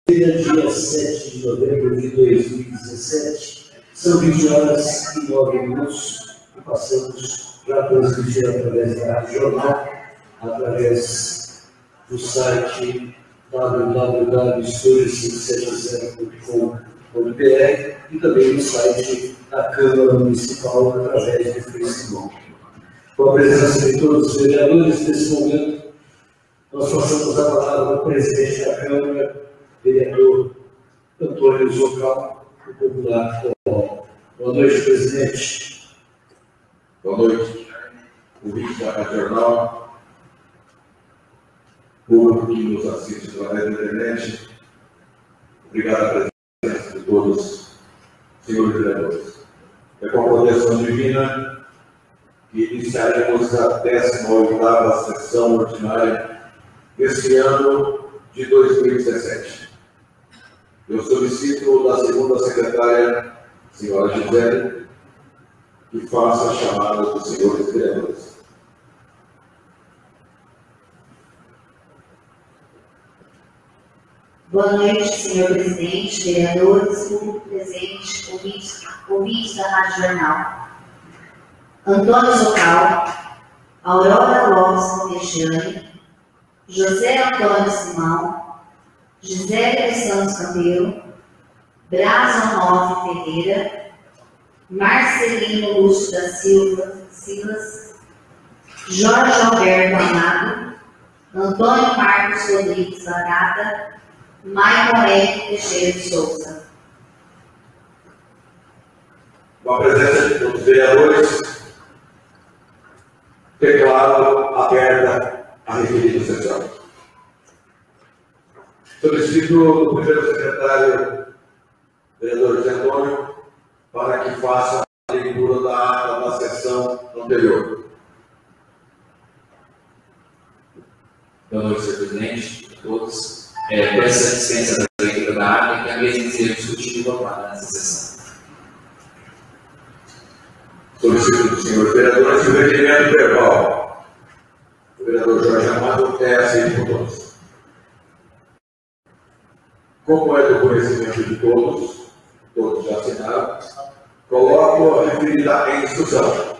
Dia 7 de novembro de 2017, são 20 horas e 9 minutos, e passamos já a transmitir através da Rádio Jornal, através do site www.estúdio570.com.br e também no site da Câmara Municipal, através do Facebook. Com a presença de todos os vereadores, nesse momento, nós passamos a palavra ao presidente da Câmara, vereador Antônio Zocal, do Popular Forró. Boa noite, presidente. Boa noite, ouvinte da Rádio Jornal, público que nos assiste através da internet. Obrigado pela presença de todos, senhores vereadores. É com a proteção divina que iniciaremos a 18ª sessão ordinária deste ano de 2017. Eu solicito da segunda secretária, senhora Gisele, que faça a chamada dos senhores vereadores. Boa noite, senhor presidente, vereadores, público presente, ouvintes da Rádio Jornal. Antônio Zocal, Aurora Lopes Montegiani, José Antônio Simão, Gisele dos Santos Campeiro, Braz Onofre Ferreira, Marcelino Lúcio da Silva Silas, Jorge Alberto Amado, Antônio Marcos Rodrigues Barata, Maicon Henrique Teixeira de Souza. Com a presença de todos os vereadores, declaro aberta a referida sessão. Solicito do primeiro secretário, vereador José Antônio, para que faça a leitura da ata da sessão anterior. Boa noite, senhor presidente, a todos. Peço a licença da leitura da ata, que a mesma seja discutida e votada nessa sessão. Solicito do senhor vereador que o requerimento verbal do vereador Jorge Amado é aceito por todos. Como é do conhecimento de todos já assinaram, coloco a referida em discussão.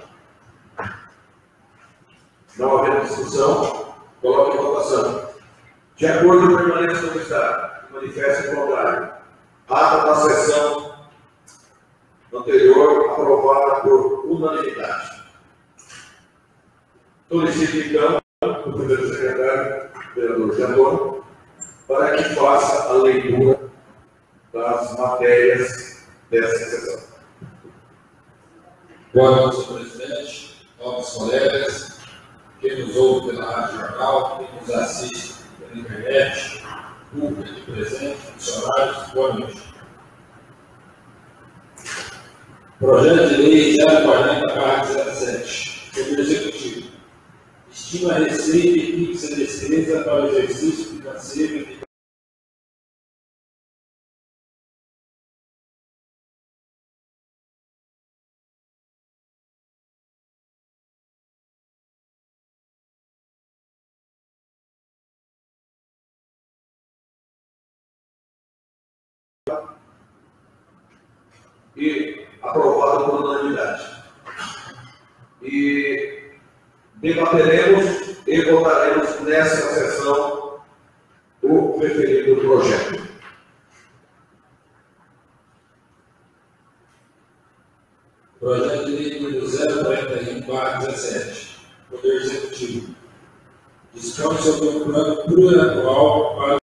Não havendo discussão, coloco em votação. De acordo, permaneça como está. Manifeste o contrário. Ata da sessão anterior aprovada por unanimidade. Solicito, então, o primeiro secretário, vereador José Antônio, para que faça a leitura das matérias dessa sessão. Boa noite, senhor presidente, novos colegas, quem nos ouve pela Rádio Jornal, quem nos assiste pela internet, público aqui presente, funcionários, boa noite. Projeto de Lei 040/17, Poder Executivo. Estima a receita e fixa a despesa para o exercício financeiro e aprovado por unanimidade. E debateremos e votaremos nessa sessão o referido projeto. Projeto de Lei número 041/17, Poder Executivo. Dispõe sobre um plano plurianual para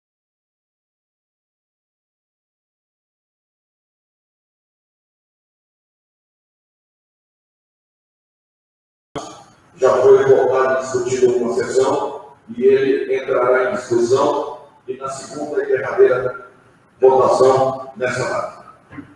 já foi votado e discutido uma sessão e ele entrará em discussão e na segunda e derradeira votação nessa data.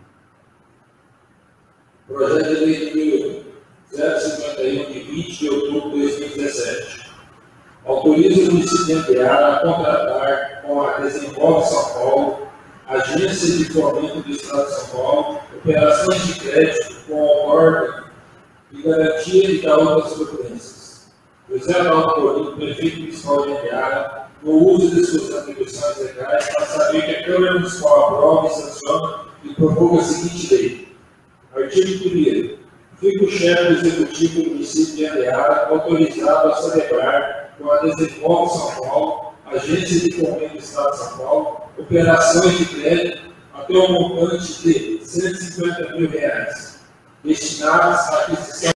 Projeto de Lei número 051 de 20 de outubro de 2017. Autoriza o município de Anteara a contratar com a Desenvolve São Paulo, Agência de Fomento do Estado de São Paulo, operações de crédito com a ordem e garantia de outras providências. José Paulo Corrino, prefeito municipal de Anteara, no uso de suas atribuições legais, para saber que a Câmara Municipal aprova e sanciona e promulga a seguinte lei. Artigo 1º. Fica o chefe do Executivo do município de Andeara autorizado a celebrar com a Desenvolve São Paulo, Agência de Fomento do Estado de São Paulo, operações de crédito até um montante de R$ 150 mil, destinados à aquisição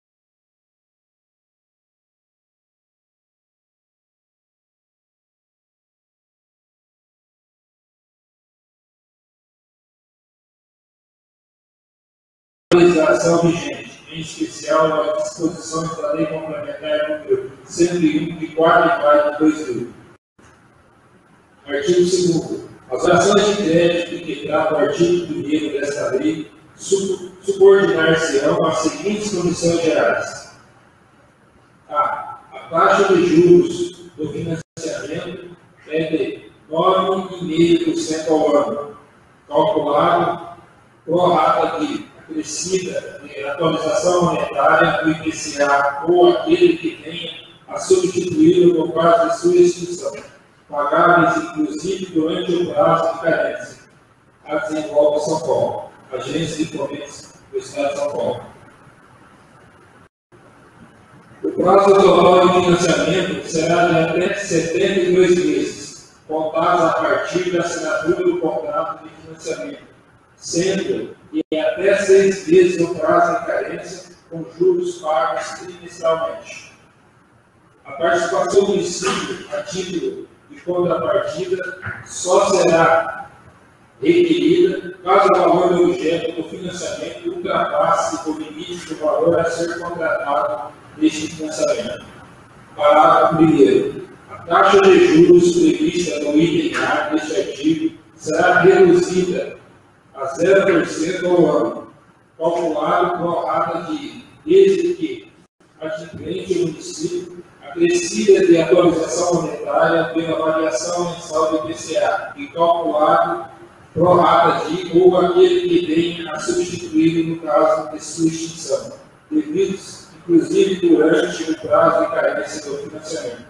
vigente, em especial as disposições da Lei Complementar número 101, de 4 de maio de 2000. Artigo 2º. As ações de crédito que trata o artigo 1º desta lei subordinar-se-ão às seguintes condições gerais. A taxa de juros do financiamento é de 9,5% ao ano, calculado pro rata de acrescida de atualização monetária do IPCA ou aquele que venha a substituí-lo no caso de sua extinção, pagáveis inclusive durante o prazo de carência. A Desenvolve São Paulo, Agência de Fomento do Estado de São Paulo. O prazo total de financiamento será de até 72 meses, contados a partir da assinatura do contrato de financiamento, sendo e até 6 vezes o prazo de carência, com juros pagos trimestralmente. A participação do município a título de contrapartida só será requerida caso o valor do objeto do financiamento ultrapasse o limite do valor a ser contratado neste financiamento. Parágrafo 1º. A taxa de juros prevista no item A deste artigo será reduzida a 0% ao ano, calculado com a rata desde que adquirente o município acrescida de atualização monetária pela variação mensal do IPCA e calculado pro rata ou aquele que venha a substituir no caso de sua extinção, devidos inclusive durante o prazo de carência do financiamento.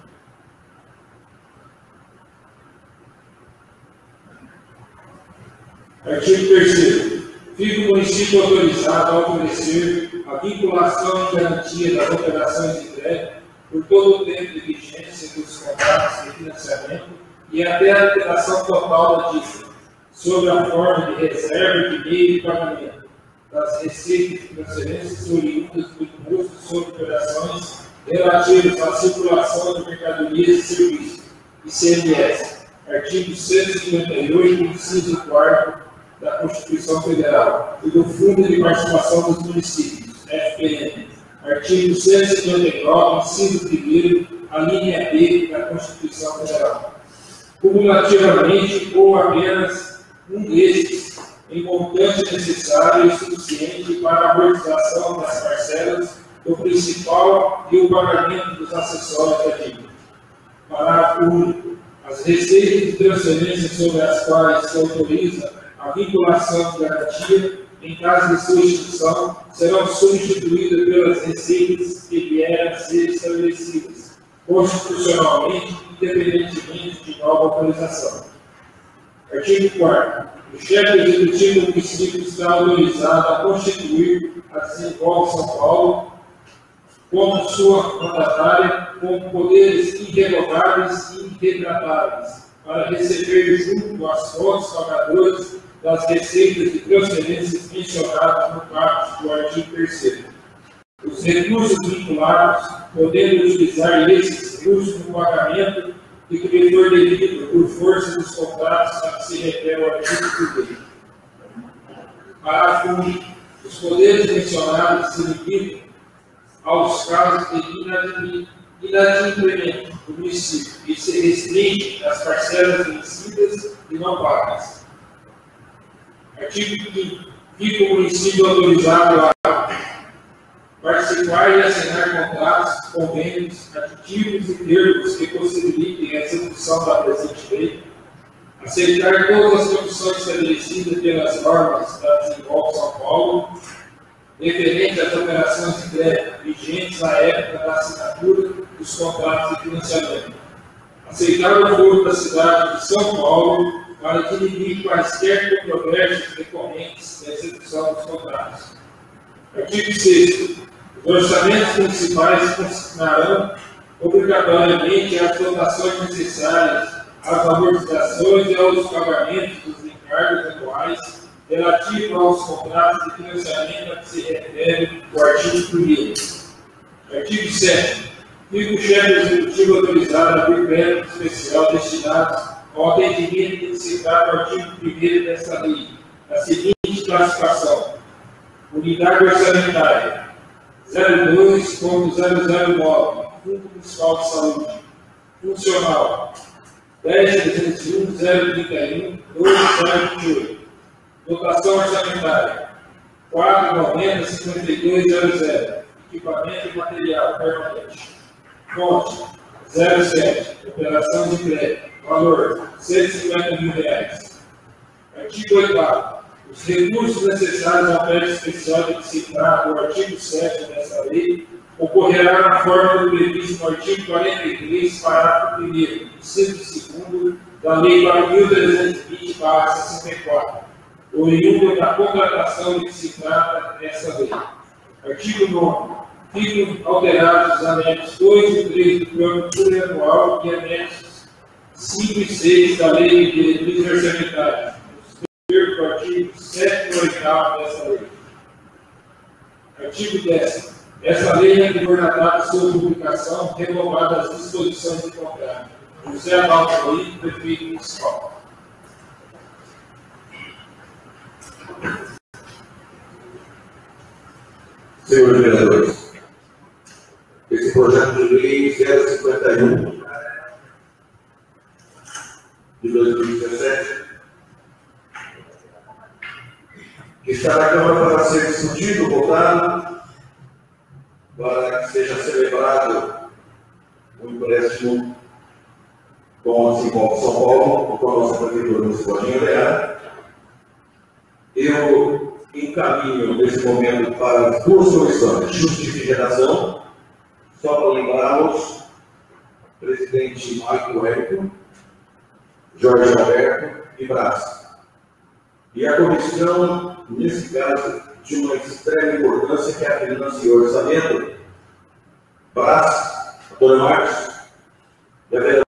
Artigo 3º. Fica o município autorizado a oferecer a vinculação e garantia das operações de crédito por todo o tempo de vigência dos contratos de financiamento e até a alteração total da dívida, sob a forma de reserva de meio de pagamento das receitas de transferências oriundas do imposto sobre operações relativas à circulação de mercadorias e serviços, ICMS, artigo 158, inciso 4º da Constituição Federal, e do Fundo de Participação dos Municípios, FPM, artigo 159, inciso 1º, a linha B da Constituição Federal. Cumulativamente, ou apenas um destes, em montante necessário e suficiente para a amortização das parcelas do principal e o pagamento dos acessórios da dívida. Parágrafo único. As receitas de transferência sobre as quais se autoriza a vinculação de garantia, em caso de sua extinção, serão substituídas pelas receitas que vierem a ser estabelecidas constitucionalmente, independentemente de nova autorização. Artigo 4º. O chefe executivo do município está autorizado a constituir a Desenvolve São Paulo como sua mandatária, com poderes irrevogáveis e irretratáveis, para receber junto às fontes pagadoras das receitas de transferências mencionadas no caput do artigo 3º. Os recursos vinculados, podendo utilizar esses recursos no pagamento de que lhe for devido por força dos contratos a que se refere o artigo 1º. Parágrafo único. Os poderes mencionados se limitam aos casos de inadimplemento do município e se restringem às parcelas vencidas e não pagas. Artigo 5º. Fica o município autorizado a participar e assinar contratos, convênios, aditivos e termos que possibilitem a execução da presente lei, aceitar todas as condições estabelecidas pelas normas da Desenvolve São Paulo, referente às operações de crédito vigentes à época da assinatura dos contratos de financiamento, Aceitaram o foro da cidade de São Paulo para dirimir quaisquer controvérsias decorrentes da execução dos contratos. Artigo 6º. Os orçamentos municipais consignarão obrigatoriamente as dotações necessárias às amortizações e aos pagamentos dos encargos anuais relativos aos contratos de financiamento a que se refere o artigo 1º. Artigo 7º. Fica o chefe executivo autorizado a abrir crédito especial destinados ao atendimento que se trata do artigo 1º desta lei, a seguinte classificação: unidade orçamentária 02.009, Fundo Municipal de Saúde, funcional 10.301.031.2.028, dotação orçamentária 4.90.52.00, equipamento e material permanente, fonte 07, operação de crédito, valor R$ 150.000. Artigo 8º. Os recursos necessários ao crédito especial de que se trata o artigo 7 desta lei ocorrerá na forma do previsto no artigo 43, parágrafo 1º, inciso 2º da Lei 4.320/64, oriundo da contratação de que se trata esta lei. Artigo 9º. Ficam alterados os anexos 2 e 3 do plano plurianual e anexos 5 e 6 da Lei de Diretrizes Orçamentárias, do artigo 7 e 8º desta lei. Artigo 10º. Esta lei é em vigor na data de sua publicação, revogadas as disposições de contrato. José Adalto Coelho, prefeito municipal. Senhores vereadores, esse projeto de lei 051 de 2017, que está na Câmara para ser discutido, votado, para que seja celebrado o empréstimo com a Simbol São Paulo, com a nossa Prefeitura Municipal de Anhanguera. Eu encaminho nesse momento para as duas comissões, justificação, só para lembrá-los, presidente Michael Érico, Jorge Alberto e Brás. E a comissão, nesse caso, de uma extrema importância, que é a Finança e Orçamento, Brás, Antônio Marcos e a vereadora.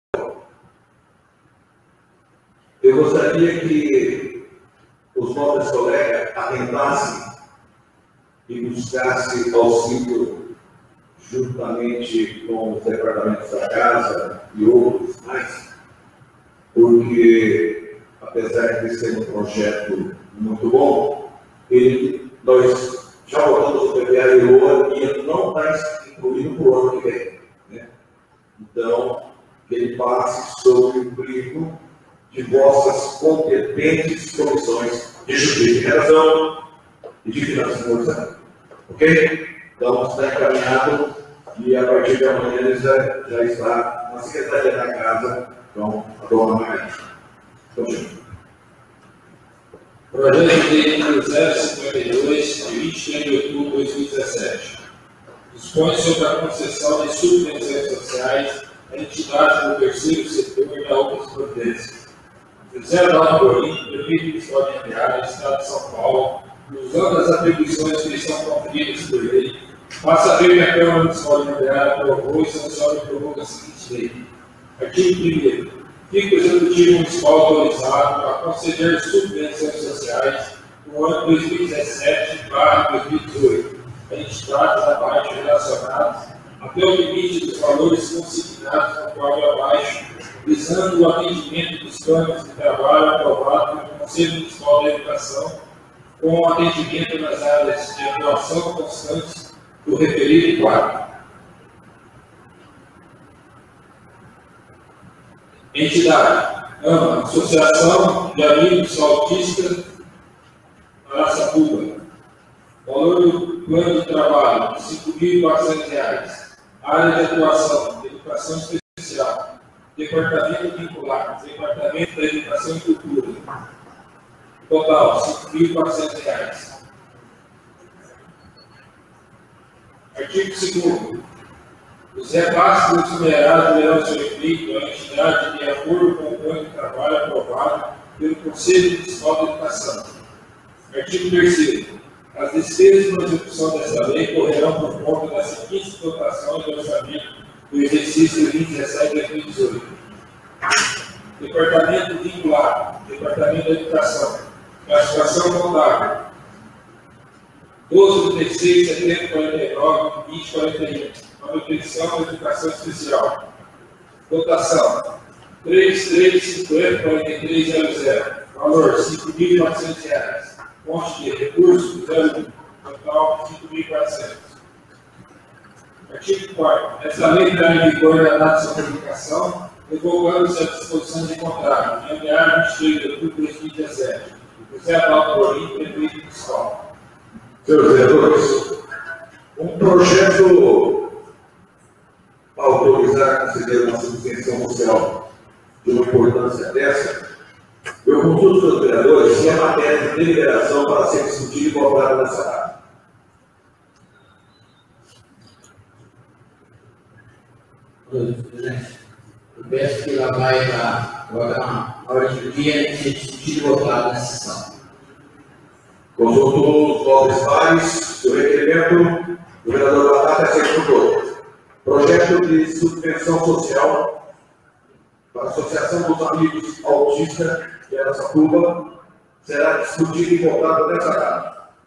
Eu gostaria que os nossos colegas atentassem e buscassem auxílio juntamente com os departamentos da casa e outros mais, porque, apesar de ser um projeto muito bom, nós já votamos o PPA e ele não está incluído para o ano que vem. Né? Então, que ele passe sob o crivo de vossas competentes comissões de justificação e de finanças e orçamento. Ok? Então, está encaminhado e a partir de amanhã ele já está na Secretaria da Casa com a dona Margarida. Continua. Projeto de lei número 052, de 23 de outubro de 2017. Dispõe sobre a concessão de subvenções sociais a entidades do terceiro setor e a outras providências. José Adalto Coelho, prefeito municipal de Anhanguera, Estado de São Paulo, usando as atribuições que lhe são conferidas por lei, passa a ver que a Câmara Municipal de Anhanguera aprovou e sanciona e promulga a seguinte lei. Artigo 1º. Fica o Executivo Municipal autorizado a conceder subvenções sociais no ano 2017/2018 a entidades abaixo relacionadas até o limite dos valores consignados no quadro abaixo, visando o atendimento dos planos de trabalho aprovados pelo Conselho Municipal da Educação, com o atendimento nas áreas de atuação constantes do referido quadro. Entidade: AMA, Associação de Amigos Autistas Araçatuba. Valor do plano de trabalho: R$ 5.400. Área de atuação: Educação Especial. Departamento vinculado: Departamento da Educação e Cultura. Total: R$ 5.400. Artigo 2º. Os repasses dos numerados deverão ser feitos à entidade de acordo com o plano de trabalho aprovado pelo Conselho Municipal de Educação. Artigo 3º. As despesas na execução desta lei correrão por conta das seguintes dotações de orçamento do exercício 2017 e 2018. Departamento vinculado, Departamento da Educação, classificação contábil, 12/16, 7049, 2041, manutenção da educação especial. Dotação, 33504300, valor R$ 5.400. Fonte de recursos, 0, total R$ 5.400. Artigo 4º. Essa lei entrará em vigor na data de sua publicação, revogando-se as disposições de contrato, em meados de 23 de outubro de 2017. José Adalto Borim, prefeito municipal. Senhores vereadores, um projeto para autorizar a conceder uma subvenção social de uma importância dessa, eu consulto os senhores vereadores se é matéria de deliberação para ser discutida e votada nessa data. Eu peço que ela vai para a ordem do dia e ser discutido e votado na sessão. Consulto os nobres pares, seu requerimento, o vereador Batata aceita por todos. Projeto de subvenção social para a Associação dos Amigos Autistas de Araçatuba será discutido e votado nessa data.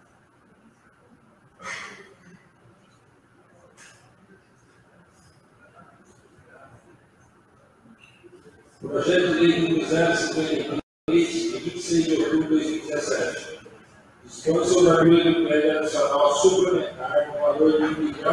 Projeto de lei número 053, de 26 de outubro de 2017. Dispõe sobre a ajuda do crédito adicional suplementar no valor de R$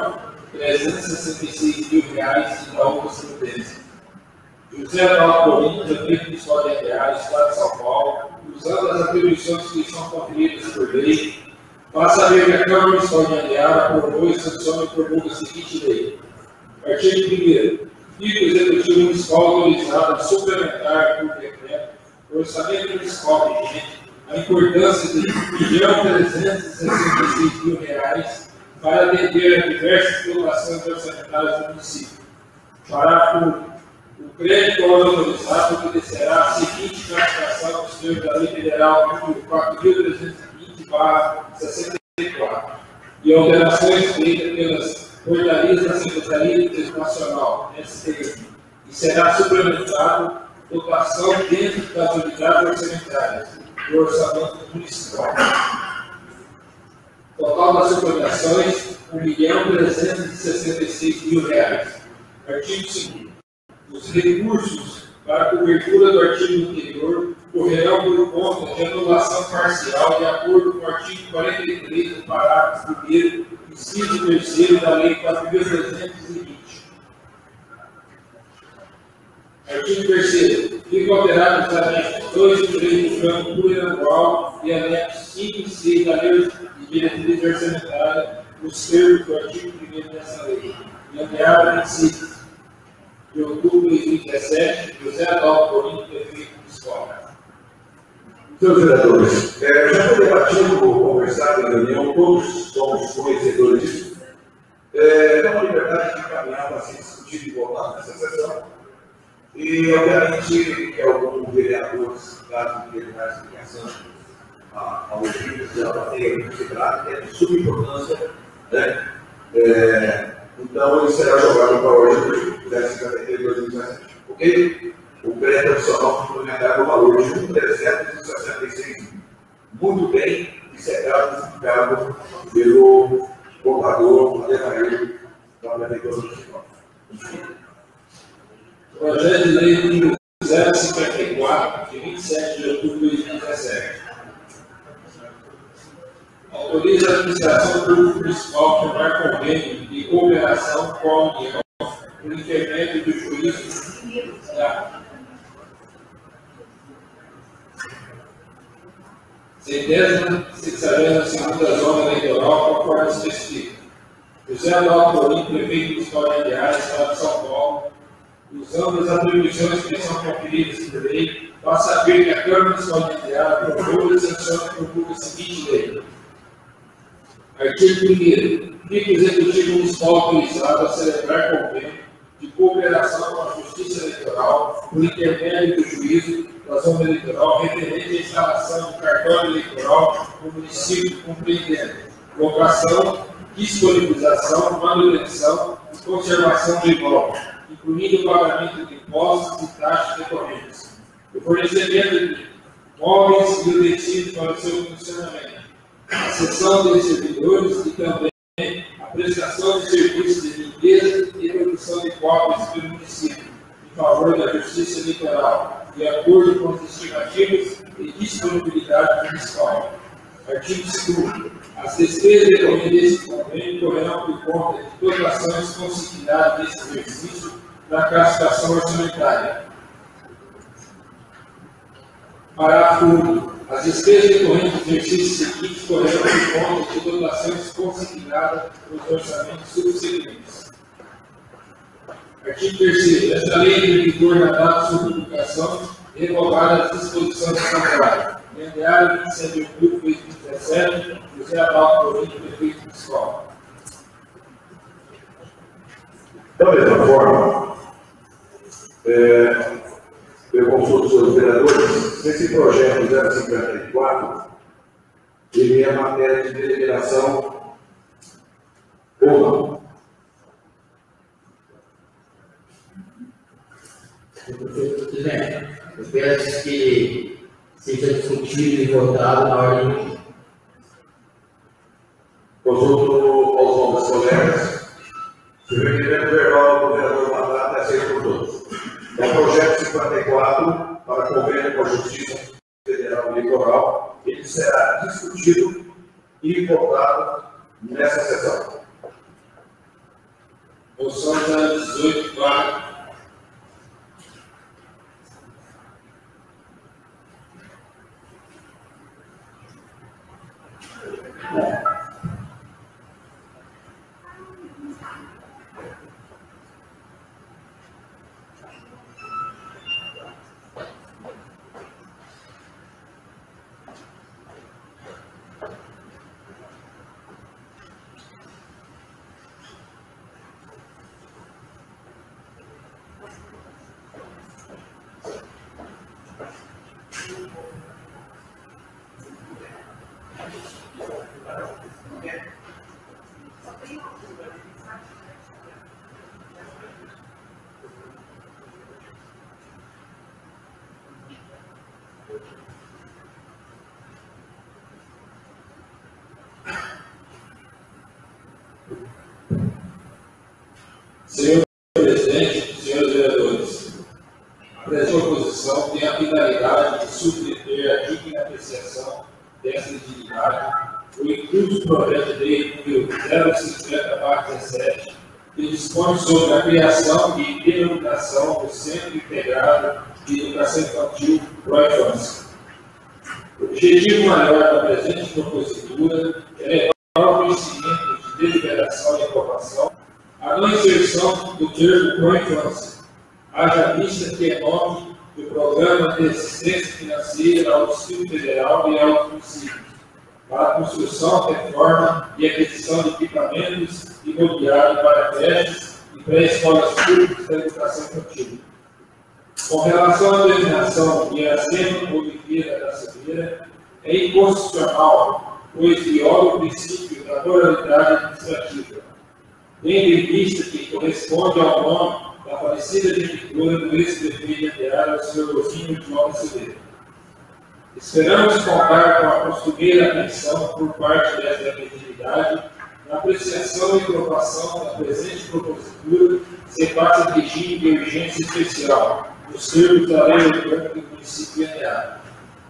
1.366.000 em algumas sentenças. José Adalto Borim, prefeito municipal de Aguiar, Estado de São Paulo, usando as atribuições que são conferidas por lei, faça saber que a Câmara Municipal de Aguiar aprovou e sanciona e promulga a seguinte lei. Artigo 1º. Fica o Executivo Municipal autorizado a suplementar por decreto o orçamento municipal vigente a importância de R$ 1.366.000 para atender a diversas dotações orçamentárias do município. Parágrafo: o crédito autorizado obedecerá a seguinte classificação dos termos da Lei Federal nº 4.320/64 e alterações feitas pelas portarias da Secretaria Educacional, STI, e será suplementado dotação dentro das unidades orçamentárias do orçamento municipal. Total das suplementações, R$ 1.366.000. Artigo 2º. Os recursos para a cobertura do artigo anterior correrão por conta de anulação parcial de acordo com o artigo 43 do parágrafo 1º, inciso 3º da Lei 4.320. Artigo 3º. Ficam alterados os anexos 2 e 3 do plano plurianual e anexos 5 e 6 da Lei de Diretriz Orçamentária, nos termos do artigo 1º dessa lei. E enviado em 25 de outubro de 2017, José Adalto Borim, prefeito municipal. Senhores vereadores, já foi debatido, conversado em reunião, todos somos conhecedores disso. É uma liberdade de caminhar para ser discutido e votado nessa sessão. E, obviamente, que alguns vereadores, caso de mais explicação ao ouvinte, já tenham considerado que é de suma importância, né? Então, ele será jogado para hoje, 1053/2017. Ok? O crédito adicional suplementar no valor de R$ 1.366, muito bem disseccado e explicado pelo contador Adelaide da Prefeitura Municipal. Projeto de lei número 054, de 27 de outubro de 2017. Autoriza a administração pública municipal a firmar convênio de cooperação com a União por intermédio do juízo da centésima, 62ª zona eleitoral, conforme especifica. José Adalto Borim, prefeito municipal de Aguiar, Estado de São Paulo, usando as atribuições que são conferidas por lei, faça saber que a Câmara Municipal de Aguiar aprovou e sanciona e promulga a seguinte lei. Artigo 1º. Fica o Executivo Municipal autorizado a celebrar convênio de cooperação com a Justiça Eleitoral por intermédio do juízo da zona eleitoral referente à instalação de cartório eleitoral no município compreendendo locação, disponibilização, manutenção e conservação de imóveis, incluindo o pagamento de impostos e taxas decorrentes, o fornecimento de móveis e utensílios para o seu funcionamento, a cessão de servidores e também a prestação de serviços de limpeza e produção de cópias pelo município, em favor da Justiça Eleitoral, de acordo com as estimativas e disponibilidade municipal. Artigo 2º. As despesas decorrentes desse convênio correrão por conta de dotações consignadas desse exercício na classificação orçamentária. Parágrafo 1º. As despesas decorrentes do exercício seguinte correrão por conta de dotações consignadas nos orçamentos subsequentes. Artigo 3º. Esta lei entra em vigor na data de sua publicação, revogada as disposições contrárias. Enviado 27 de outubro de 2017, José Adalto Corinto, prefeito municipal. Da mesma forma, eu consulto os seus vereadores, esse projeto 054, ele é matéria de deliberação ou não? Presidente, eu peço que seja discutido e votado na ordem do dia. Consulto aos novos colegas. Se o requerimento verbal do vereador mandato é aceito por todos. É o projeto 54 para convênio com a Justiça Federal Eleitoral. Ele será discutido e votado nessa sessão. Moção 18/4. Senhor presidente, senhores vereadores, a presente proposição tem a finalidade de submeter a digna apreciação dessa dignidade o incluso projeto de lei número 050/17, que dispõe sobre a criação e denominação do Centro Integrado de Educação Infantil Pró-Infância. O objetivo maior da presente propositura é levar ao conhecimento de deliberação e aprovação a não inserção do termo pró-infância, haja vista que é nome do Programa de Assistência Financeira ao Distrito Federal e aos municípios, para a construção, reforma e aquisição de equipamentos imobiliários para creches e pré-escolas públicas da educação infantil. Com relação à denominação Iracema Oliveira da Silveira, é inconstitucional, pois viola o princípio da moralidade administrativa, tendo em vista que corresponde ao nome da falecida genitora do ex-prefeito Andeara, o Sr. Osínio João Silveira. Esperamos contar com a costumeira atenção por parte desta legitimidade na apreciação e aprovação da presente propositura, se passa de regime de urgência especial, nos termos da Lei Orgânica do município de Andeara.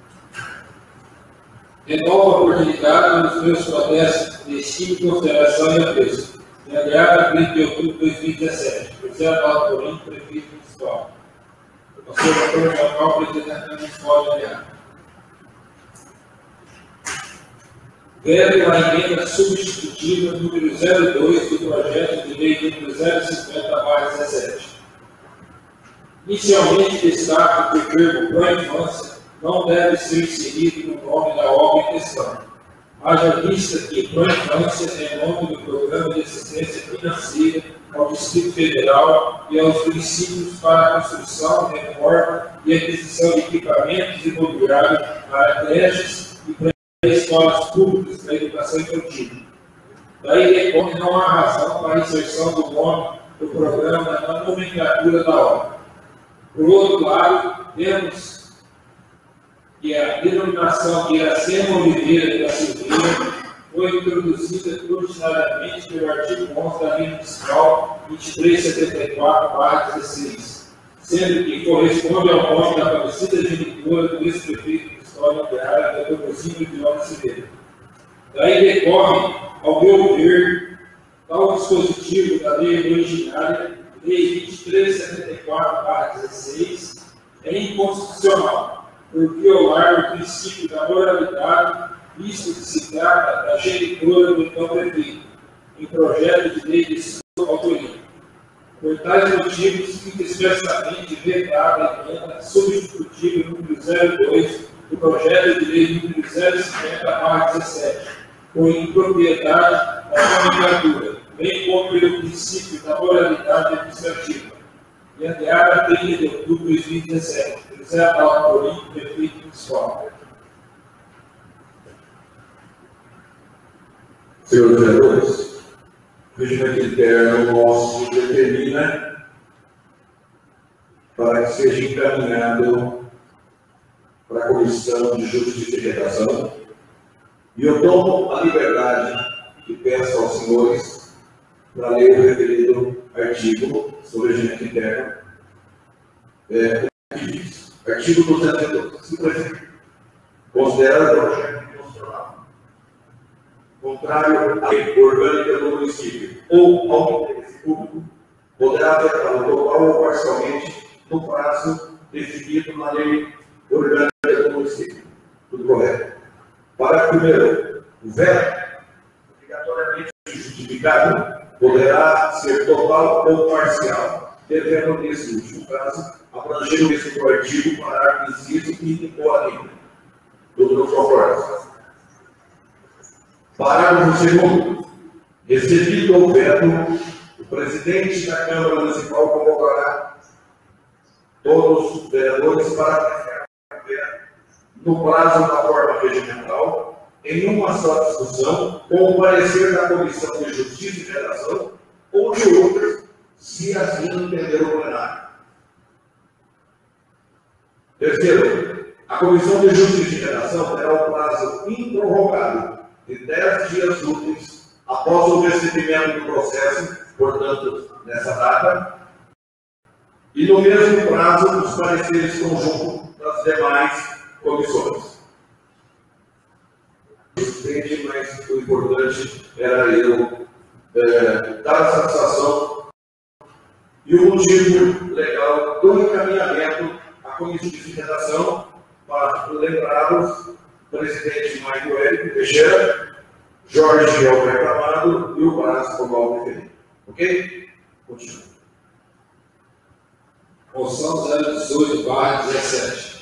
Renovo a oportunidade dos meus protestos de estima e consideração e apreço. Andeara, 30 de outubro de 2017. José Adalto Corinto, prefeito municipal. O senhor doutor João, presidente municipal de Andeara. Veto à emenda substitutiva número 02 do projeto de lei número 050/17. Inicialmente, destaco que o termo pró-infância não deve ser inserido no nome da obra em questão. Haja vista que Pró-Infância é nome do Programa de Assistência Financeira ao Distrito Federal e aos municípios para a construção, reforma e aquisição de equipamentos imobiliários para creches e pré-escolas públicas para a educação infantil. Daí decorre não há razão para a inserção do nome do programa na nomenclatura da obra. Por outro lado, temos que a denominação de Iracema Oliveira da Silveira foi introduzida originariamente pelo artigo 11 da Lei Municipal 2374/16, sendo que corresponde ao nome da falecida genitora do ex-prefeito de História Nuclear, Dr. Mozinho de Lima Silveira. Daí decorre, ao meu ver, tal dispositivo da lei originária, Lei 2374/16, é inconstitucional, por violar o princípio da moralidade, visto que se trata da genitora do então prefeito, em projeto de lei de sua autoria. Por tais motivos, fica expressamente vedada a emenda substitutiva número 02 do projeto de lei número 050/17, com impropriedade da nomenclatura, bem como pelo princípio da moralidade administrativa. E a 30 de outubro de 2017, José Adalto Corim, prefeito municipal. Senhores vereadores, o regimento interno nosso determina para que seja encaminhado para a Comissão de Justiça e Redação, e eu tomo a liberdade e peço aos senhores para ler o referido artigo sobre regimento interno. Artigo 212. Se o presidente considera o projeto constitucional contrário à lei orgânica do município ou ao interesse público, poderá afetá-lo total ou parcialmente no prazo definido na lei orgânica do município. Tudo correto. Parágrafo 1º. O veto, obrigatoriamente justificado, poderá ser total ou parcial, devendo, nesse último caso, abranger o mesmo artigo, parágrafo inciso, item ou alínea. Tudo nos concorda. Parágrafo 2º. Recebido o veto, o presidente da Câmara Municipal convocará todos os vereadores para apreciar o veto no prazo da forma regimental, em uma só discussão, com o parecer da Comissão de Justiça e Redação ou de outras, se assim entender o plenário. Terceiro, a Comissão de Justiça e Redação terá o prazo improrrogável de 10 dias úteis após o recebimento do processo, portanto, nessa data, e no mesmo prazo os pareceres conjuntos das demais comissões. Mas o importante era eu dar a satisfação e o motivo legal do encaminhamento à Comissão de Redação para lembrá-los, o presidente Maicon Érico Teixeira, Jorge Alberto Amado e o Brás Comal Prefeito. Ok? Continua. Moção 018/17.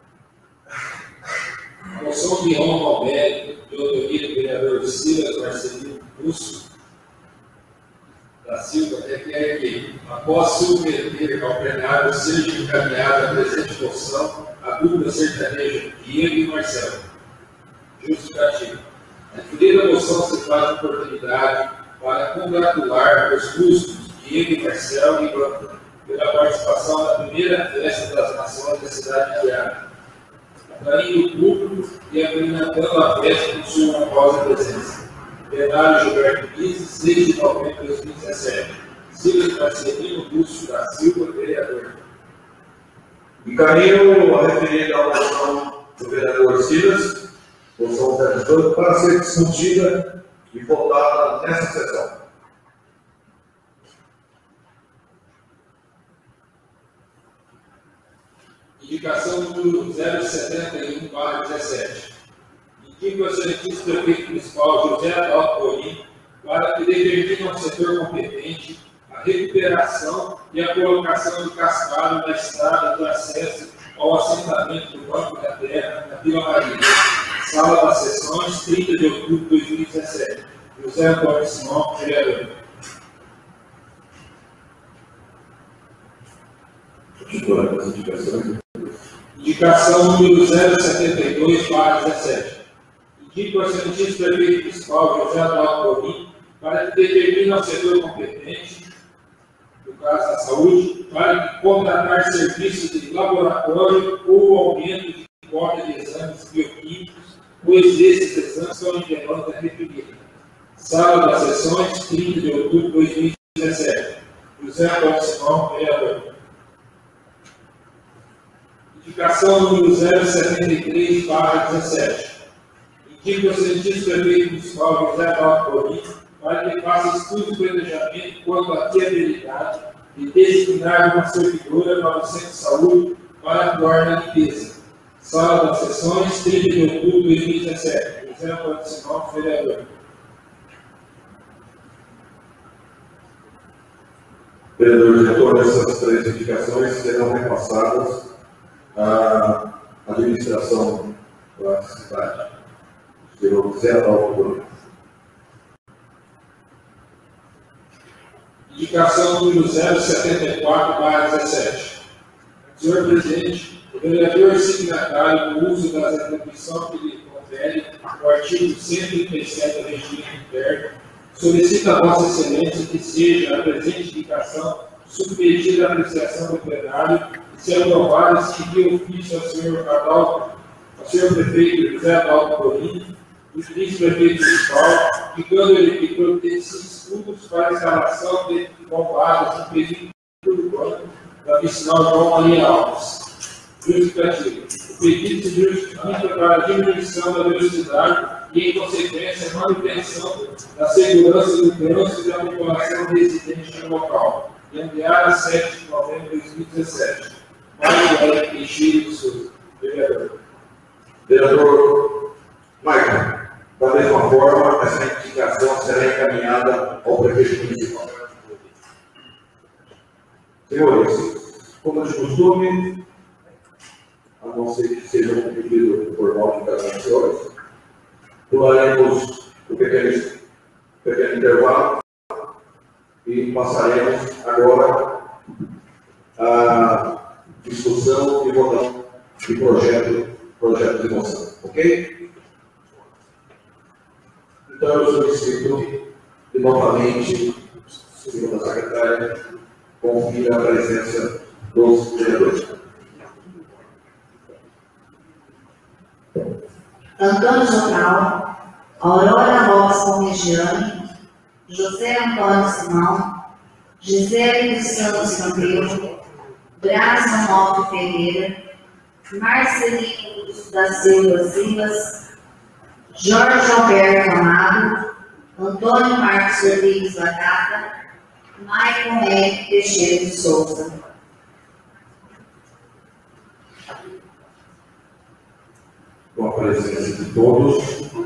A moção de honra ao mérito de autoria do vereador Silas Marcelino Russo da Silva requer que, após submeter ao plenário, seja encaminhada a presente moção a dupla sertaneja Diego e Marcelo. Justificativo. A referida moção se faz oportunidade para congratular os custos Diego e Marcelo e Branco pela participação na primeira festa das Nações da cidade de Diário, atraindo o público e abrilhantando a festa com sua honrosa presença. Plenário Gilberto Guise, 6 de novembro de 2017. Silas Marcelino Lúcio da Silva, vereador. Encaminho a referida à moção do vereador Silas, moção 018, para ser discutida e votada nessa sessão. Indicação número 071/17. Indica o excelentíssimo prefeito municipal José Adalto Corim para que determine ao setor competente a recuperação e a colocação de cascalho na estrada de acesso ao assentamento do Banco da Terra, na Vila Maria, Sala das Sessões, 30 de outubro de 2017. José Antônio Simão, vereador. Indicação número 072/17. Indica o excelentíssimo prefeito municipal José Adalto Corim para que determine ao setor competente, no caso da saúde, para que contratar serviços de laboratório ou aumento de cota de exames bioquímicos, pois esses exames são em demanda reprimida. Sala das Sessões, 30 de outubro de 2017. José Antônio Simão, vereador. Indicação número 073/17. Indica o excelentíssimo prefeito municipal José Adalto Corim para que faça estudo e planejamento quanto à viabilidade de designar uma servidora para o centro de saúde para atuar na limpeza. Sala das Sessões, 30 de outubro de 2017. José Antônio Simão, vereador. Vereador diretor, essas três indicações serão repassadas à administração da cidade. Senhor José Adalto Corim. Indicação número 074/17. Senhor presidente, o vereador signatário do uso das atribuições que lhe confere o artigo 137 do regimento interno solicita a Vossa Excelência que seja a presente indicação submetida à apreciação do plenário e se aprovada, se envie ofício ao senhor prefeito José Adalto Corim, o vice-prefeito municipal, indicando-lhe que providencie estudos para a instalação de bombadas no período urbano da vicinal João Maria Alves. Justificativo. O pedido se justifica para a diminuição da velocidade e, em consequência, a manutenção da segurança do trânsito da população residente no local. Enviar a 7 de novembro de 2017. Mário Teixeira de Souza, vereador. Vereador Maicon, da mesma forma, essa indicação será encaminhada ao prefeito municipal. Senhores, como de costume, a não ser que seja um pedido formal de cada um dos senhores, pularemos o pequeno intervalo e passaremos agora a discussão e votação de projeto de moção. Ok? Então, eu solicito que novamente, senhora secretária, confira a presença dos vereadores. Antônio Jocal, Aurora Lopes Conregiane, José Antônio Simão, Gisele dos Santos Campeiro, Braz Monalto Ferreira, Marcelino da Silva Silas, Jorge Alberto Amado, Antônio Marcos Rodrigues Batata, Maicon Henrique Teixeira de Souza. Com a presença de todos,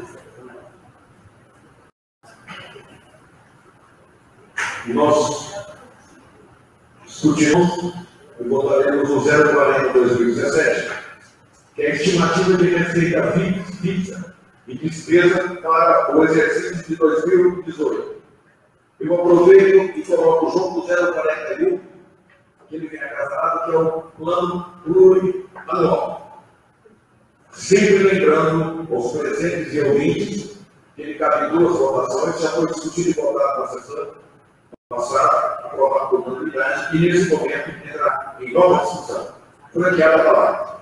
nós discutimos e votaremos o 040/2017, que é a estimativa de receita fixa e despesa para o exercício de 2018. Eu aproveito e coloco junto o 041, aquele que é casado, que é o plano plurianual. Sempre lembrando aos presentes e ouvintes que ele cabe em 2 votações, já foi discutido e votado na sessão passada, aprovado por unanimidade, e nesse momento entra em nova discussão. Franqueada a palavra.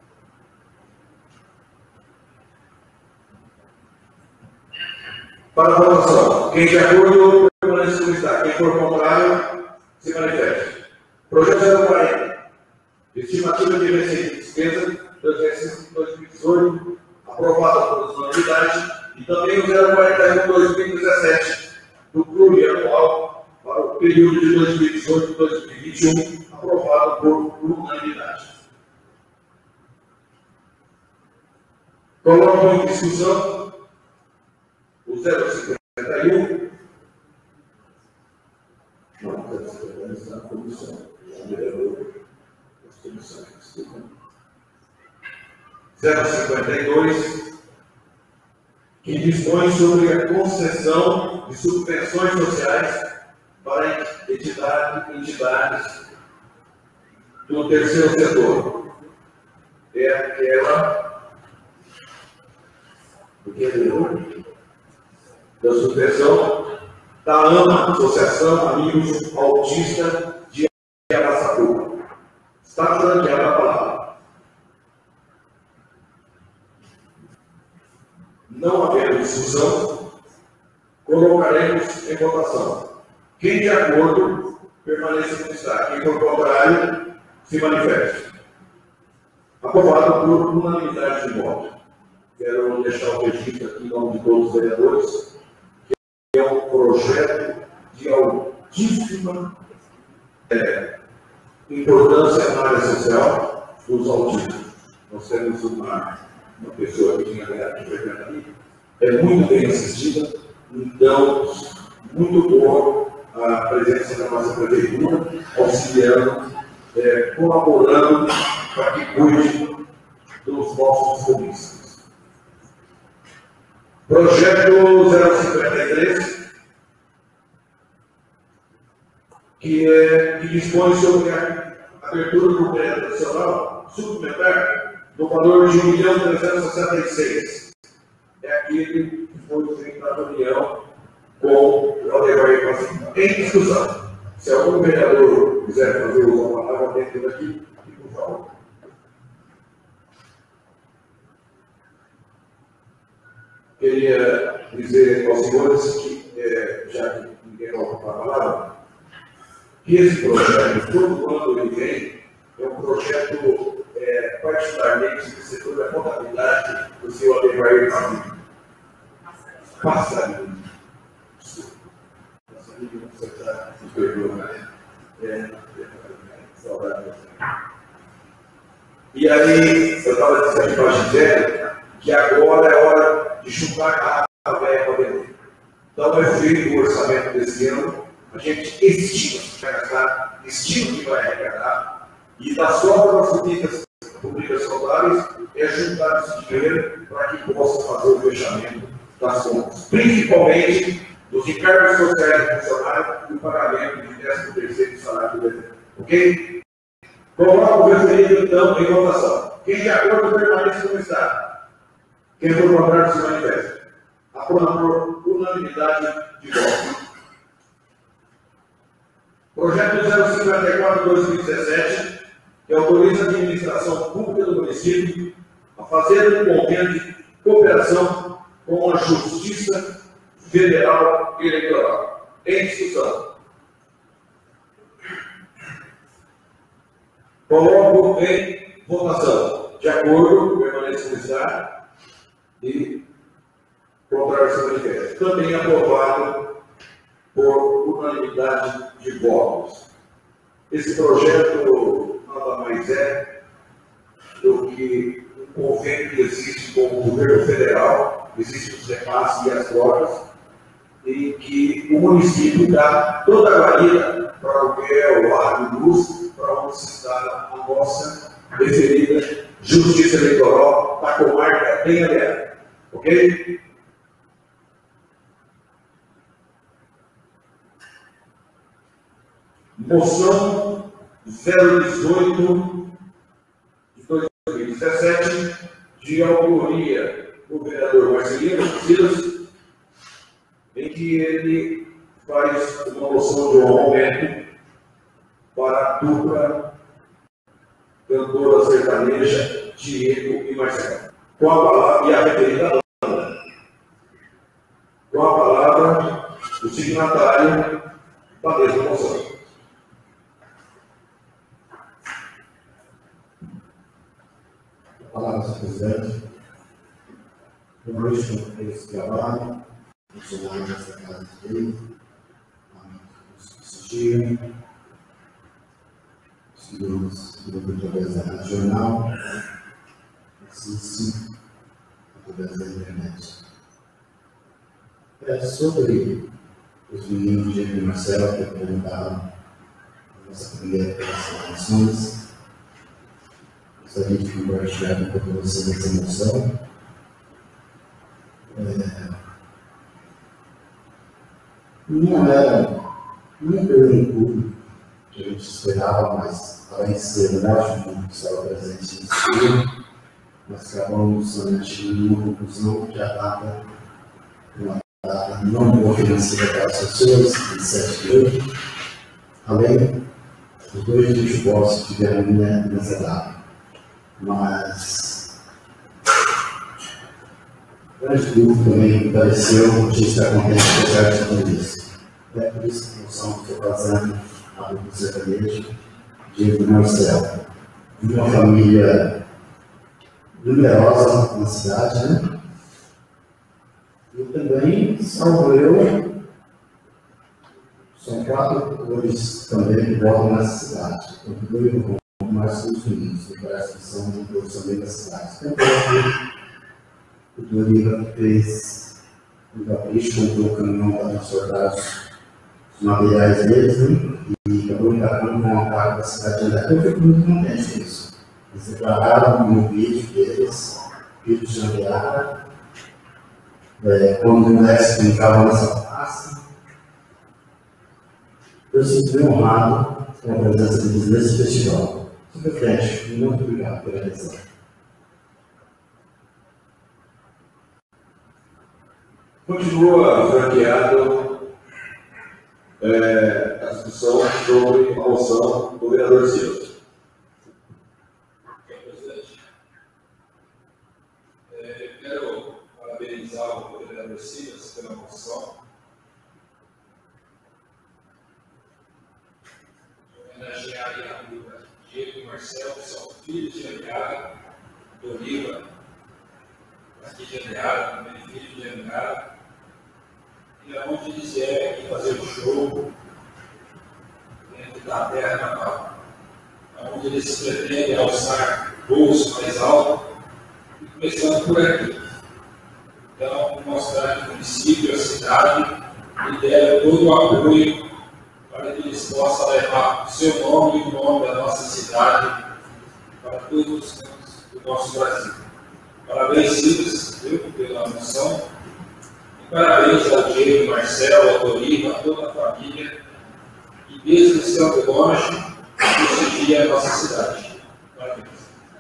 Para a votação, quem de acordo, permanece como está. Quem for contrário, se manifeste. Projeto 040. Estimativa de receita e despesa do exercício de 2018, aprovada por unanimidade, e também o 041/2017, do plurianual para o período de 2018 e 2021, aprovado por unanimidade. Coloco em discussão o 051. Não, o 051 está na comissão. Comissão, desculpa. 052, dispõe sobre a concessão de subvenções sociais para entidades do terceiro setor. É aquela da subvenção da AMA, Associação Amigos Autistas de Araçatuba. Está franqueada a palavra. Não havendo discussão, colocaremos em votação. Quem de acordo, permaneça como está. Quem for contrário, se manifeste. Aprovado por unanimidade de voto. Quero deixar o registro aqui em nome de todos os vereadores, que é um projeto de altíssima importância na área social dos autistas. Nós temos uma pessoa que tinha aqui, é muito bem assistida, então, muito boa a presença da nossa prefeitura, auxiliando, colaborando para que cuide dos nossos comícios. Projeto 053, que dispõe sobre a abertura do crédito nacional suplementar no valor de R$ 1.366. É aquele que foi feito na reunião com o Aldeir Pacinho. Em discussão. Se algum vereador quiser fazer uso da palavra dentro daqui, por favor. Queria dizer aos senhores que, já que ninguém vai ocupar a palavra, que esse projeto, todo ano ele vem, é um projeto particularmente do setor da contabilidade do senhor Aldeir Pacinho. Passarinho. Passarinho, você está se perdoando, né? Saudade. E aí, eu estava dizendo para a Gisele que agora é hora de chutar a garrafa velha para vender. Então, é feito o orçamento desse ano, a gente estima que vai gastar, estima que vai arrecadar, e da sobra das públicas saudáveis é juntar esse dinheiro para que possa fazer o fechamento das contas, principalmente dos encargos sociais do funcionário e o pagamento de 13º salário do governo. Ok? Coloca o referido, então, em votação. Quem de acordo permanece como está. Quem for contrário se manifesta. Aprovado por unanimidade de voto. Projeto 054/2017, que autoriza a administração pública do município a fazer um convênio de cooperação com a Justiça Federal Eleitoral. Em discussão. Coloco em votação. De acordo, permanece como está. E contrário se manifesta. Também aprovado por unanimidade de votos. Esse projeto nada mais é do que um convênio que existe com o governo federal, existem os repasses e as trocas, em que o município dá toda a guarida para aluguel, água e luz, para onde se instala a nossa referida Justiça Eleitoral da comarca bem aberta. Ok? Moção 018 de 2017, de autoria do vereador Marcelino Silas, em que ele faz uma moção de um aumento para a dupla cantora sertaneja Diego e Marcelo. Com a palavra, e a referida Ana. Com a palavra, o signatário da mesma moção. A palavra, senhor presidente. Boa noite, companheiros de trabalho, funcionários dessa casa de lei, amigos que assistiram, senhores do grupo através da Rádio Jornal, assistem através da internet. Sobre os meninos Diego e Marcelo que apresentaram a nossa primeira apresentações, gostaria de compartilhar com vocês essa emoção. Não era um público que a gente esperava, mas além de ser verdade, que estava presente nesse estudo, nós acabamos somente numa conclusão que a data é uma data não boa financeira para as pessoas, 27 de hoje, além dos 2 dias de posse que tiveram nessa data. Mas o grande grupo também pareceu que a gente está contente com isso. É por isso que nós estamos fazendo a dupla sertaneja de Marcelo. De uma família numerosa na cidade, né? E também, salvo eu, são 4 cores também que votam nessa cidade. Tanto dois no mais que os meninos, que parece que são todos também da cidade. Tanto o Doriva fez um capricho, comprou o caminhão para transportar os materiais deles, né? E acabou embarcando com uma parte da cidade de André. Eu fico muito contente com isso. Eles declararam no vídeo deles, vídeo de André, quando o Mestre brincava nessa praça. Eu sinto bem honrado com a presença deles nesse festival. Super frente, muito obrigado pela atenção. Continua franqueado a discussão sobre a moção do vereador Silva. Presidente, eu quero parabenizar o vereador Silas pela moção. Homenagear a Rua Diego e Marcelo, que são filhos de Andreara, Doriva, aqui de Andreara, também filho de Andreara, e aonde eles vieram aqui fazer o show dentro da terra natal, onde eles pretendem alçar voos mais alto, e começando por aqui. Então, mostrar que o município, a cidade, lhe deram todo o apoio para que eles possam levar o seu nome e o nome da nossa cidade para todos os cantos do nosso Brasil. Parabéns, Silas, pela moção. E parabéns ao Diego, Marcelo, ao Doriva, a toda a família, e mesmo estando longe, prestigia a nossa cidade. Parabéns.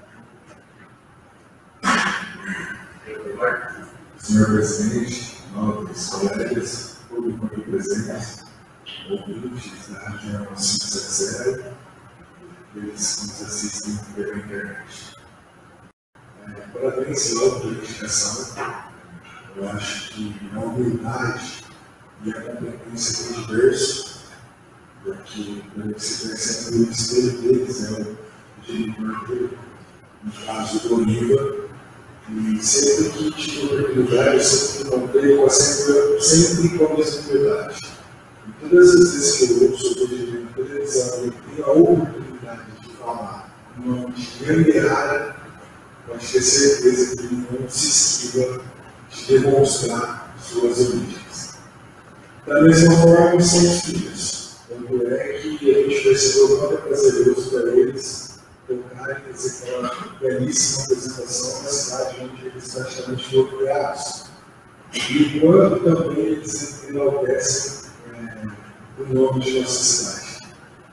Senhor presidente, nobres colegas, público aqui presente, ouvintes da Rádio 570, eles que nos assistem pela internet. Parabéns logo pela indicação. Eu acho que a humildade e a competência do diverso, porque você percebe o espelho deles, é o diretor dele, no caso do Doriva. E sempre que tive oportunidade, eu sempre encontrei sempre com a mesma verdade. E todas as vezes que eu ouço sobre a televisão e tenho a oportunidade de falar em nome de grande área, pode ter certeza que ele não se esquiva de demonstrar suas origens. Da mesma forma, são os filhos. Quando é que a gente percebeu quanto é prazeroso para eles tocar e fazer aquela belíssima apresentação na cidade onde eles praticamente foram criados. E quanto também eles enaltecem o nome de nossa cidade.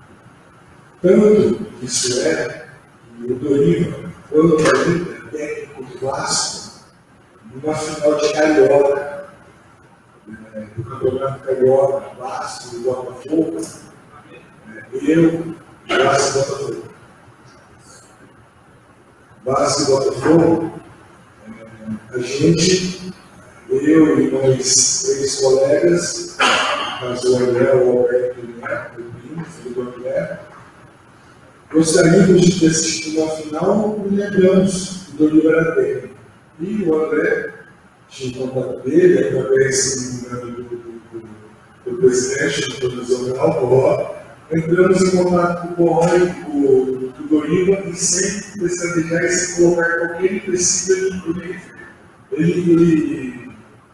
Tanto isso é que o Doriva, quando ainda técnico do Vasco, numa final de Carioca, do Campeonato Carioca, Vasco e Botafogo, Vasco e Botafogo. Vasco e Botafogo, a gente, eu e mais 3 colegas, mas o André, o Alberto e o Primo, filho do André, gostaríamos de ter assistido uma final e lembramos do Doriva era dele. E o André tinha contato dele, através do presidente do Nacional, entramos em contato com o Doriva e sem pestanejar e sem colocar qualquer empecilho de incluir. Ele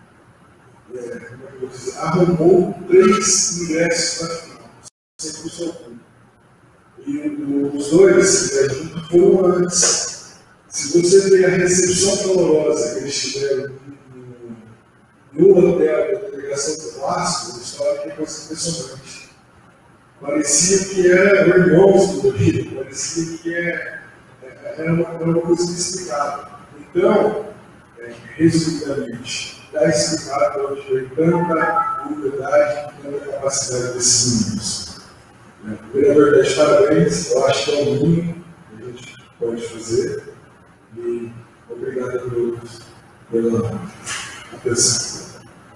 arrumou 3 ingressos para a final, sem o seu público. E os 2 foram antes. Se você ver a recepção calorosa que eles tiveram no hotel da pregação do Márcio, uma história que é coisa impressionante. Parecia que era irmãos do David, parecia que era uma coisa inexplicável. Então, resumidamente, está explicado onde foi tanta humildade e tanta capacidade desses meninos. Vereador, dá de parabéns, eu acho que é o mínimo que a gente pode fazer. E obrigado a todos pela atenção.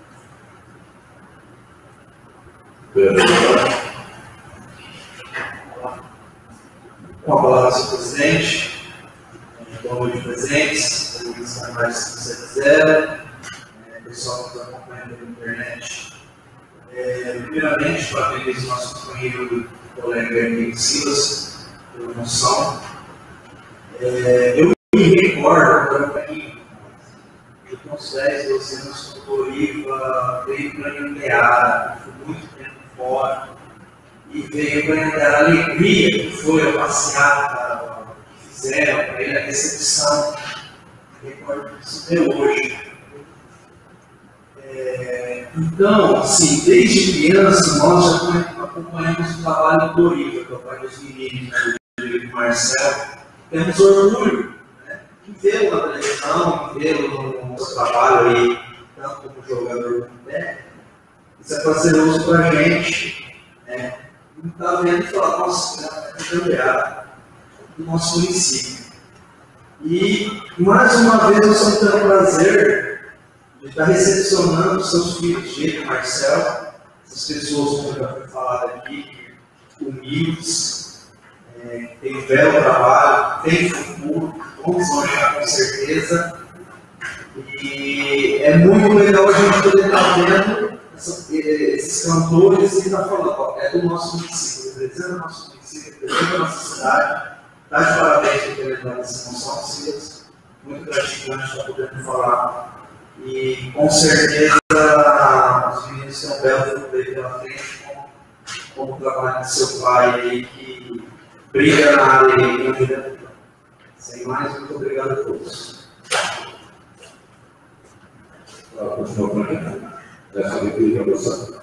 Com a palavra, senhor presidente, boa noite, presentes, os canais que você quiser, pessoal que nos acompanha pela internet. Primeiramente, parabenizo o nosso companheiro e colega Henrique Silas pela moção. Eu me recordo, agora de uns 10, 12 anos, quando o Iva veio para a Anhanguera, fui muito tempo fora, e veio para a Anhanguera a alegria que foi a passeata que fizeram para ele, a recepção. Recordo disso até hoje. Então, assim, desde criança, nós já acompanhamos o trabalho do Iva, que é o pai dos meninos, né, do Marcelo. Temos orgulho, né, de vê-lo na televisão, de vê-lo no seu trabalho aí, tanto como jogador como técnico. Isso é prazeroso para a gente, né? Não está vendo e falar, nossa, é cambiado do nosso município. E, mais uma vez, nós estamos tendo o prazer de estar recepcionando seus filhos, Diego e Marcelo, essas pessoas, como já foi falado aqui, humildes, que têm um belo trabalho, têm futuro, vamos sonhar com certeza. E é muito legal a gente poder estar vendo esses cantores e estar falando, ó, é do nosso município, representa o nosso município, representa a nossa cidade. Está de parabéns por ter levado essa moção, Silas. Muito gratificante estar podendo falar. E com certeza os meninos têm um belo futuro aí pela frente, com o trabalho do seu pai aí, que brilha na área aí, na vida. Sem mais, muito obrigado a todos. Continua por aqui. Dessa vez que eu vou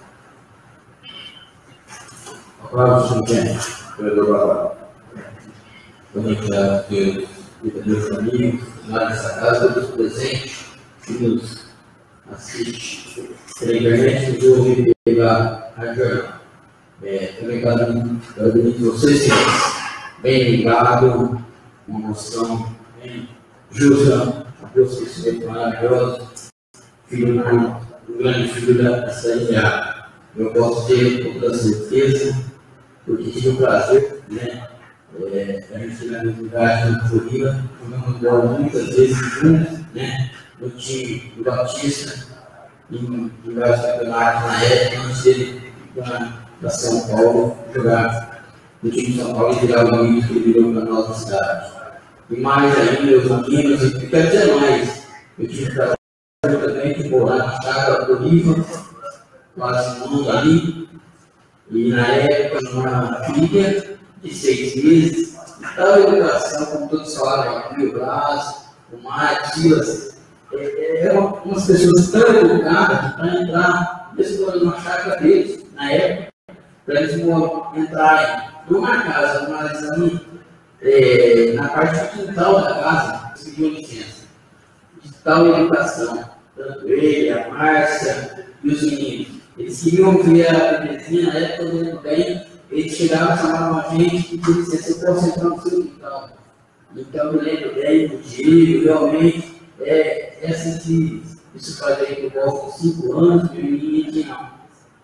Aplausos, senhor. Vereador Barra. Boa noite a meus amigos, lá nessa casa, todos presentes, que nos assistem pela internet, nos ouvem pela rádio. Também parabenizo vocês, senhores. Bem ligado, uma moção bem justa, a Deus que se vê maravilhoso, filho do grande filho da cidade. Eu posso ter com toda certeza, porque tive o prazer, né? A gente na unidade do Florida, jogamos bola muitas vezes juntos, né? No time do Batista, em vários campeonatos na época, antes dele ir para São Paulo, jogar no time de São Paulo e virar o amigo que ele virou para a nossa cidade. E mais ainda, meus amigos, e quero dizer mais, eu tive prazer também de morar na chácara do Riva, quase um mundo ali, e na época, uma filha de 6 meses, estava em educação, como todos falaram aqui, o Blas, o Marcos, Silas, eram umas pessoas tão educadas para entrar, mesmo numa chácara deles, na época, para eles entrarem numa casa, mas ali, na parte do quintal da casa, eles pediam licença, de tal educação, tanto ele, a Márcia e os meninos. Eles queriam ver a bebezinha, na época, olhando bem, eles chegavam, chamavam a gente e pediam licença, eu posso entrar no seu quintal. Então, eu lembro bem do dia, realmente, assim que isso faz aí por volta de 5 anos, meu menino tinha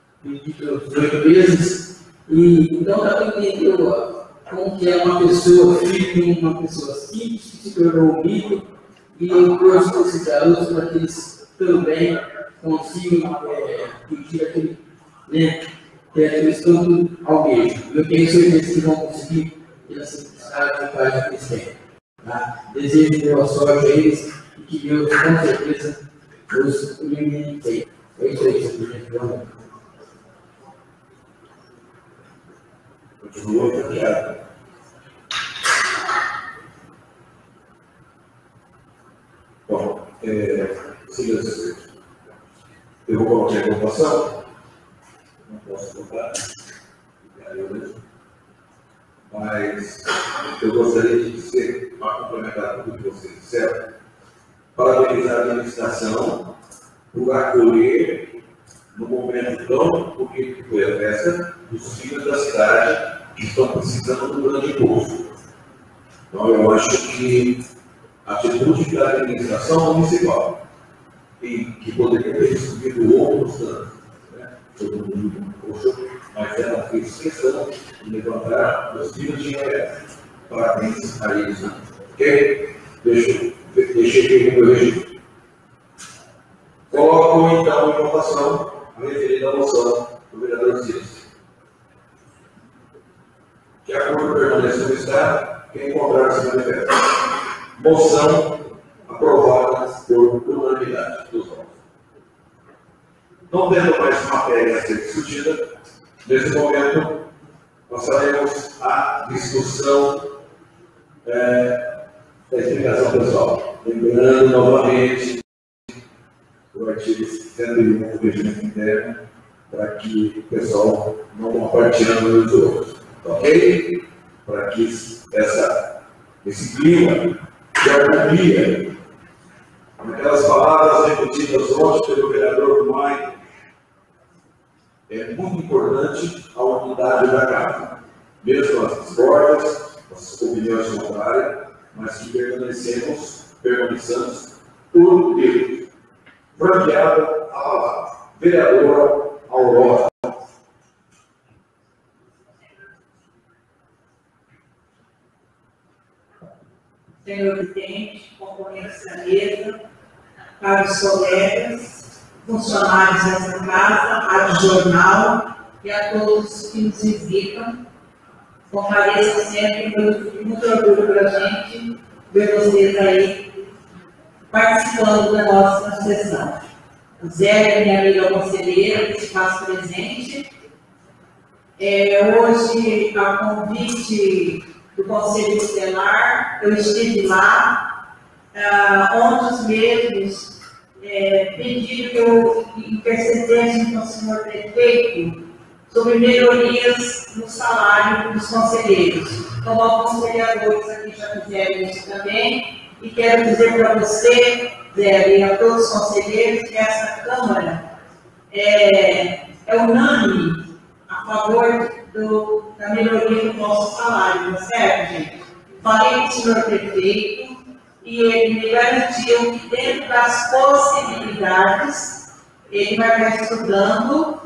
18 meses, e então dá para entender como que é uma pessoa, filho de uma pessoa simples, que se tornou humilde, e eu torço para esses garotos para que eles também consigam pedir aquele, né, ter aqueles tanto almejam. Eu tenho certeza que vão conseguir pela simplicidade de paz que eles têm. Tá? Desejo boa sorte a eles e que Deus, com certeza, os ilumine. É isso aí, senhor presidente. Continua, obrigado. Bom, siga-se. Eu vou colocar a votação. Não posso votar. Mas eu gostaria de dizer, para complementar tudo que vocês disseram, parabenizar a administração por acolher, no momento tão bonito que foi a festa, os filhos da cidade que estão precisando do grande povo. Então, eu acho que a atitude da administração municipal, e que poderia ter discutido outros tantos, né? Todo mundo gostou, mas ela fez questão de levantar os filhos de Goiás. Parabéns a eles. Ok? Deixei aqui o meu registro. Coloco então em votação a referida moção do vereador Ciência. De acordo com a permanência do Estado, quem contrário se manifesta. Moção aprovada por unanimidade dos votos. Não tendo mais matéria a ser discutida, nesse momento, passaremos à discussão da explicação pessoal. Lembrando novamente o artigo 101 do regimento interno, para que o pessoal não compartilhe os outros. Ok? Para que esse clima de harmonia, aquelas palavras repetidas ontem pelo vereador Maicon, é muito importante a unidade da casa, mesmo as discórdias, as opiniões contrárias, mas que permaneçamos por Deus. Franqueada a palavra. Vereadora Aurora. Senhor presidente, componentes da mesa, caros colegas, funcionários dessa casa, Rádio Jornal e a todos que nos visitam, compareçam sempre, muito orgulho para a gente ver vocês aí participando da nossa sessão. O Zé, minha amiga conselheira, que se faz presente. Hoje, a convite do Conselho Tutelar, eu estive lá, onde os mesmos pediram que eu intercedesse com o senhor prefeito sobre melhorias no salário dos conselheiros. Como alguns vereadores aqui já fizeram isso também, e quero dizer para você, Zé, e a todos os conselheiros, que essa Câmara é unânime a favor da melhoria do nosso salário, tá certo, gente? Falei com o senhor prefeito e ele me garantiu que dentro das possibilidades ele vai estar estudando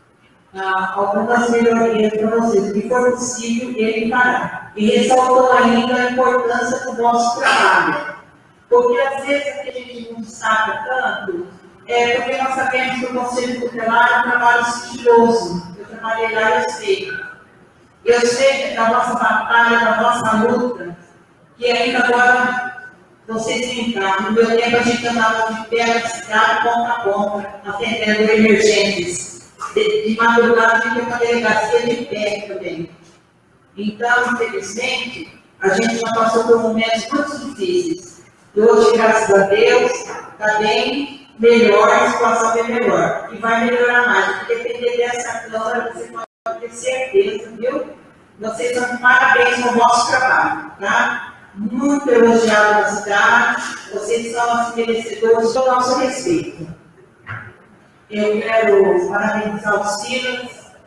algumas melhorias para vocês. O que for possível, ele fará. E ressaltou ainda a importância do nosso trabalho. Porque às vezes a gente não destaca tanto, porque nós sabemos que o Conselho Tutelar é um trabalho sigiloso. Eu trabalhei lá, eu sei. Eu sei da nossa batalha, da nossa luta, que ainda agora vocês tentaram. No meu tempo a gente andava de pé na cidade, ponta a ponta, atendendo emergências. De madrugada a gente ia para a delegacia de pé também. Então, infelizmente, a gente já passou por momentos muito difíceis. E hoje, graças a Deus, está bem melhor, a situação é melhor. E vai melhorar mais. Porque depender dessa Câmara, você pode ter certeza, viu? Vocês são de parabéns no nosso trabalho, tá? Muito elogiado na cidade, vocês são os merecedores do nosso respeito. Eu quero parabenizar os Silas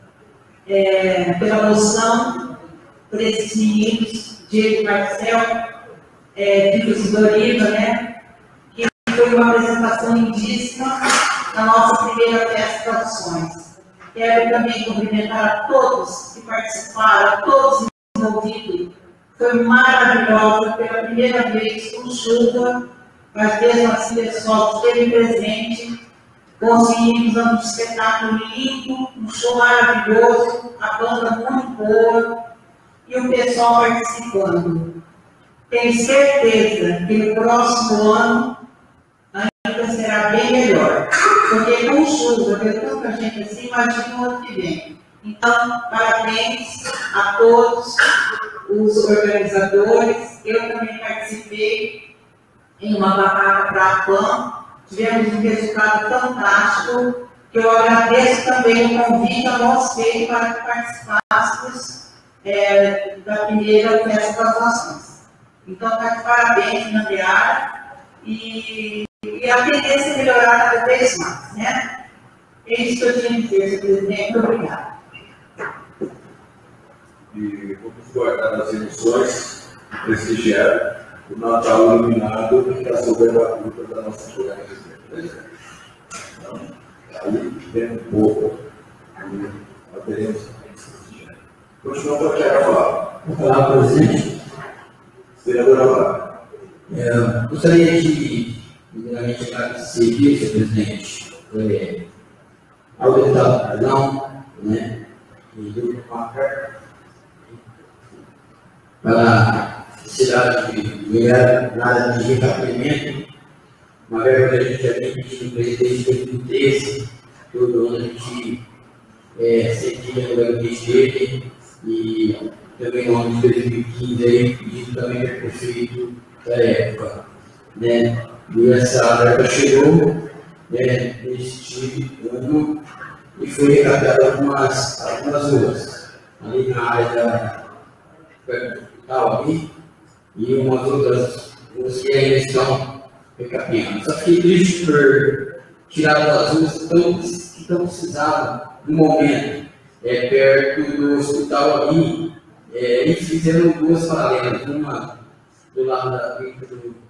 pela moção, por esses meninos, Diego e Marcel, Vitor e Doriva, né? Que foi uma apresentação lindíssima na nossa primeira festa de audições. Quero também cumprimentar a todos que participaram, a todos envolvidos. Foi maravilhosa, pela primeira vez, com chuva, mas mesmo assim, pessoal, esteve presente. Conseguimos um espetáculo limpo, um show maravilhoso, a banda muito boa e o pessoal participando. Tenho certeza que no próximo ano ainda será bem melhor, porque com chuva, deu tanta gente assim, imagina o ano que vem. Então, parabéns a todos os organizadores. Eu também participei em uma barraca para a PAN. Tivemos um resultado fantástico. que eu agradeço também o convite a nós feito para que participássemos da primeira festa das nações. Então, está de parabéns, Andreara, e a tendência é melhorar cada vez mais, né? É isso que eu tinha a dizer, senhor presidente. Muito obrigada. E vamos guardar as emoções, prestigiar o Natal iluminado que está sob a batuta da nossa organização. Então, aí tem um pouco, aderemos. Continuamos para quem vai falar. Vou falar, presidente. Vereador Amaro. Gostaria de, primeiramente, agradecer aqui, senhor presidente, ao deputado Perdão, né, e do Marcar, para a necessidade de melhorar na área de recapeamento, uma verba que a gente já tem pedido para ele desde 2013, todo ano a gente cedia no gabinete dele, e também no ano de 2015, aí, pedido também para o prefeito da época, né, e essa verba chegou, né, neste ano, e foi recapeado algumas ruas, ali na área da ali, e umas outras ruas que ainda estão recapeando. Só fiquei triste por tirar das ruas que estão precisadas no momento, perto do hospital ali, eles fizeram duas paralelas, uma do lado da frente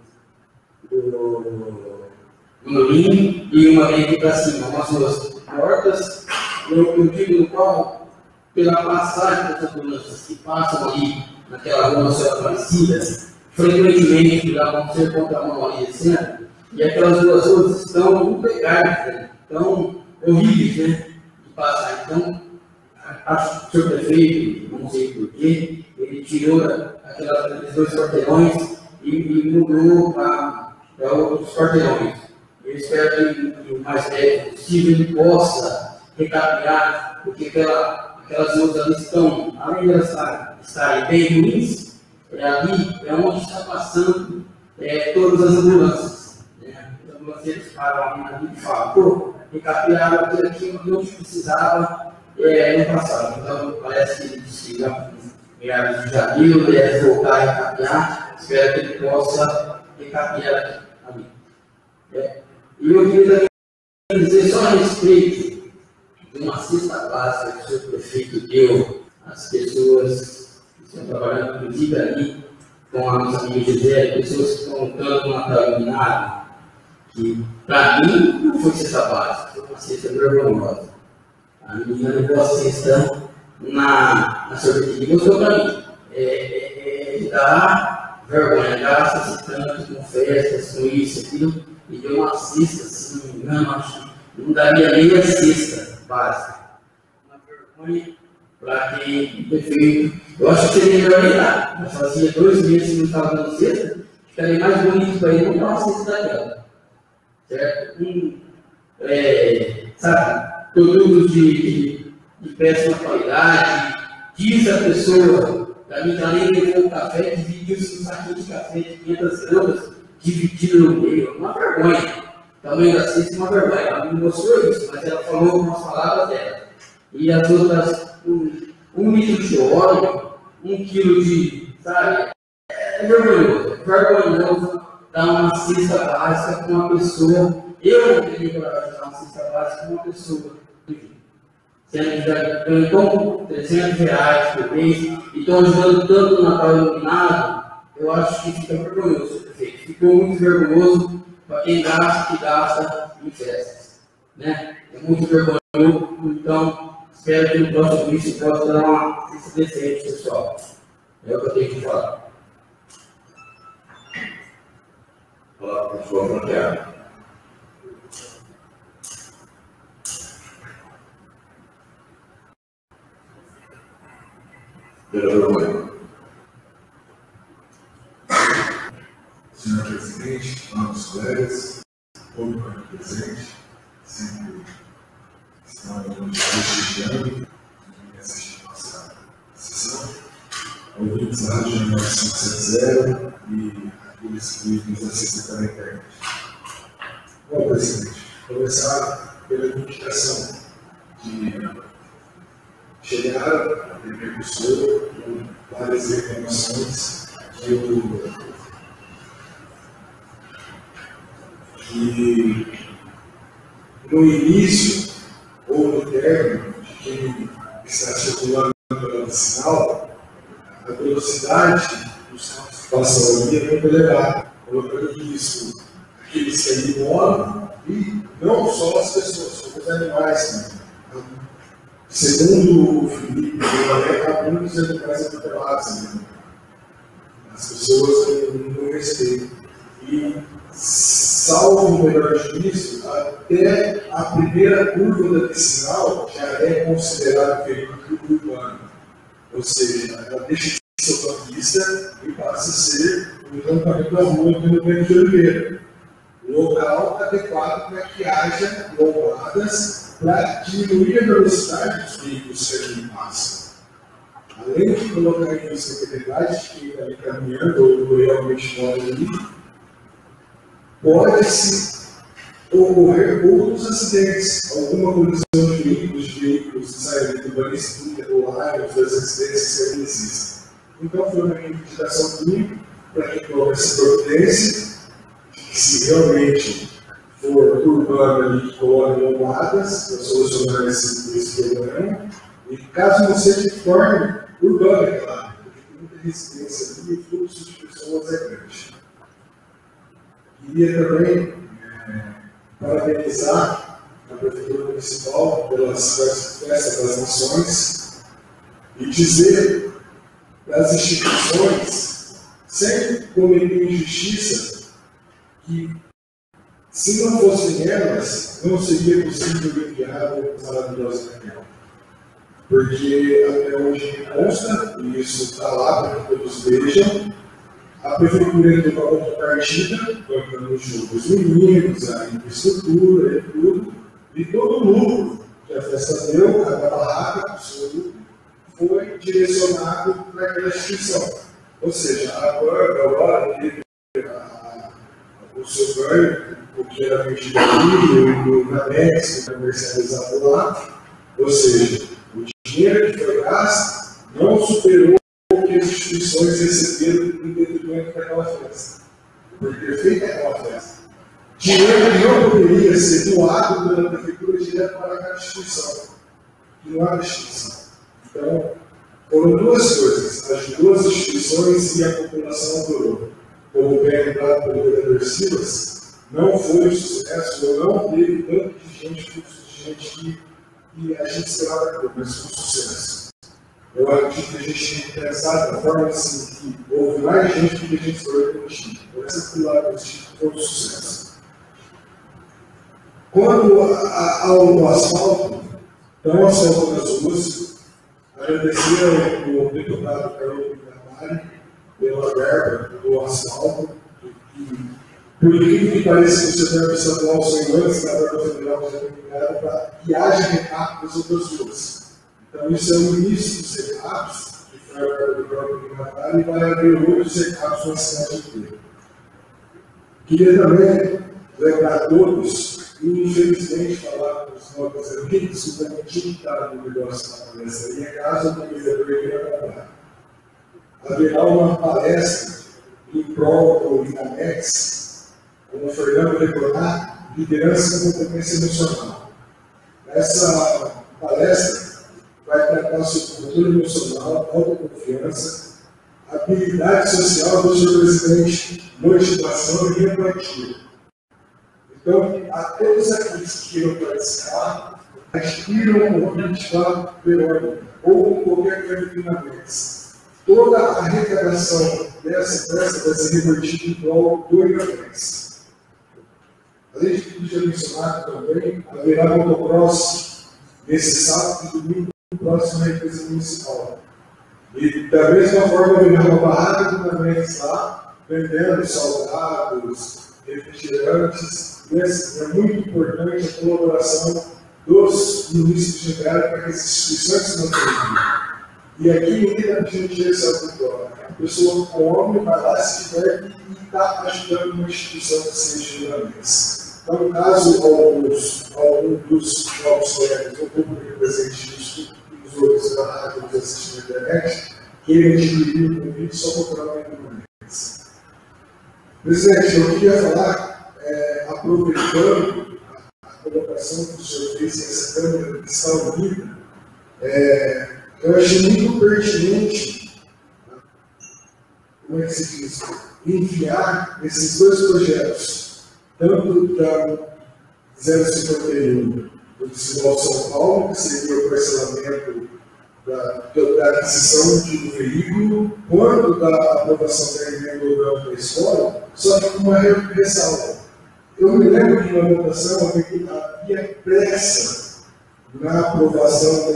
do Nolinho e uma bem aqui para cima, umas ruas mortas, eu digo no qual, pela passagem das ambulâncias que passam ali naquela rua Nossa Aparecida, frequentemente lá vão ser contramão ali descendo, e aquelas duas ruas estão impecáveis, né? Estão horríveis, né? De passar. Então, acho que o senhor prefeito, não sei porquê, ele tirou aqueles dois quarteirões e mudou para outros quarteirões. Eu espero que o mais breve possível ele possa recapear, porque aquelas ruas ali estão, além de elas estarem bem ruins, ali é onde está passando todas as ambulâncias. Né? Os ambulanceiros param ali e falam, pô, recapearam aquilo aqui onde precisava no passado. Então, parece que ele disse que meados de janeiro deve voltar a recapear, espero que ele possa recapear ali. E eu queria também dizer só a respeito de uma cesta básica que o senhor prefeito deu às pessoas que estão trabalhando, inclusive ali com a nossa amiga Gisele, pessoas que estão lutando no Natal iluminado, que para mim não foi cesta básica, foi uma cesta vergonhosa. A menina levou a cesta na sorveteria e mostrou para mim. Dá vergonha, gasta-se tanto com festas, com isso, aquilo, e deu uma cesta, se não me engano, acho que não daria nem a cesta básica. Uma vergonha para quem foi feito. Eu acho que seria melhor nem nada. Mas fazia 2 meses que não estava dando cesta, ficaria mais bonito para ele não dar uma cesta daquela. Certo? Sabe, produtos de péssima qualidade, diz a pessoa, para mim também levou um café, dividiu-se um saquinho de café de 500 gramas, dividido no meio, uma vergonha. Tamanho da cesta, uma vergonha. Ela me mostrou isso, mas ela falou com as palavras dela. E as outras, 1 litro de óleo, 1 quilo de, sabe, vergonhoso dar uma cesta básica com uma pessoa. Eu não teria coragem de dar uma cesta básica com uma pessoa. Sendo que já ganham R$300 por mês e estão ajudando tanto no Natal iluminado, eu acho que fica vergonhoso, prefeito. Ficou muito vergonhoso para quem gasta em festas. Né? É muito vergonhoso, então espero que no próximo vídeo você possa dar uma cesta decente, pessoal. É o que eu tenho que falar. Olá, pessoal, fronteira. Senhor presidente, amados colegas, público aqui presente, sempre estão prestigiando e assistindo nossa sessão, ouvintes da Rádio 9570 e aqueles que nos assistem pela internet. Bom, presidente, começar pela indicação de chegar a primeira pessoa com várias reclamações que no início ou no término de quem está circulando pela sinal, a velocidade dos carros que passam ali é muito elevada, colocando em risco aqueles que ali moram e não só as pessoas, como os animais. Né? Segundo o Felipe, há muitos animais atropelados. Né? As pessoas não respeitam. E, salvo o melhor juízo, até a primeira curva da vicinal já é considerada perímetro urbano. Ou seja, ela deixa de ser autopista e passa a ser um encantamento da rua pelo Bento de Oliveira. Local adequado para que haja lombadas para diminuir a velocidade dos veículos que ali passam. Além de colocar em risco a integridade de quem está ali caminhando ou realmente mora ali, pode-se ocorrer outros acidentes, alguma colisão de veículos que saem do urbanismo irregulares, das acidentes que existem. Então, foi uma indicação pública para que coloque essa providência, que se realmente for urbano ali, que coloque lombadas para solucionar esse problema, e caso não seja de forma urbana, é claro, porque tem muita residência ali e o fluxo de pessoas é grande. Queria também parabenizar a Prefeitura Municipal pelas festas das nações e dizer para as instituições, sem cometer injustiça, que se não fossem elas, não seria possível enviar o maravilhoso Daniel. Porque até hoje consta, e isso está lá para que todos vejam, a Prefeitura entrou com a contrapartida, bancando o jogo dos meninos, a infraestrutura e tudo, e todo o lucro que a festa deu, cada barraca, o seu lucro, foi direcionado para aquela instituição. Ou seja, a agora teve o seu ganho, o que era vendido ali, o Namex, comercializado lá, ou seja, o dinheiro que foi gasto não superou o que as instituições receberam em detrimento daquela festa, por ter feito aquela festa. Dinheiro que não poderia ser doado pela Prefeitura direto para aquela instituição, que não há instituição. Então, foram duas coisas, as duas instituições e a população adorou. Como bem lembrado pelo vereador Silas, não foi um sucesso, ou não teve tanto de gente, fluxo de gente que a gente esperava ter, mas foi um sucesso. Eu acredito que a gente tem que pensar da forma assim, que houve mais gente do que a gente esperou que não tinha. Por essa pilar foi um sucesso. Quando ao asfalto, então asfalto nas ruas, agradecer ao deputado Carlos Gabari pela verba do asfalto, por incrível que pareça, o setor estadual sem antes da verba federal já tem ligado para que haja recapto das outras ruas. Então, isso é o início dos recados, que foi a verba do próprio Gabari, e vai haver outros recados na cidade inteira. Queria também lembrar a todos, e infelizmente falar com os nossos amigos, que também tinha que estar no negócio da palestra, e é caso do vereador queira falar. Haverá uma palestra em prol do INAMEX, com o Fernando Leconar, liderança e competência emocional. Essa palestra vai tratar sobre controle emocional, autoconfiança, habilidade social do seu presidente, motivação e empatia. Então, a todos aqueles que queiram participar, adquiram o convite para o Peroni, ou qualquer coisa do INAMEX. Toda a arrecadação dessa peça vai ser revertida em prol do INAMEX. Além de tudo já mencionado também, haverá motocross nesse sábado e domingo próximo à empresa municipal. E da mesma forma, haverá uma barraca do INAMEX lá, vendendo salgados, refrigerantes. E é muito importante a colaboração dos municípios de Angara para que as instituições se mantenham. E aqui ninguém está pedindo dinheiro salvatório. A pessoa come, vai lá, se diverte e está ajudando uma instituição que seja de INAMEX. Então, caso algum dos novos colegas ou público presente nisso e os outros da nos assistindo na internet, queiram adquirir o convite, só procurar o Mendes. Presidente, eu queria falar, aproveitando a colocação que o senhor fez, que essa Câmara está unida, eu achei muito pertinente, como é que se diz, enviar esses dois projetos, tanto da 051 do Distrito São Paulo, que seria o parcelamento da aquisição de um veículo, quanto da aprovação da emenda orgânica da escola, só que com uma ressalva. Eu me lembro de uma votação havia pressa na aprovação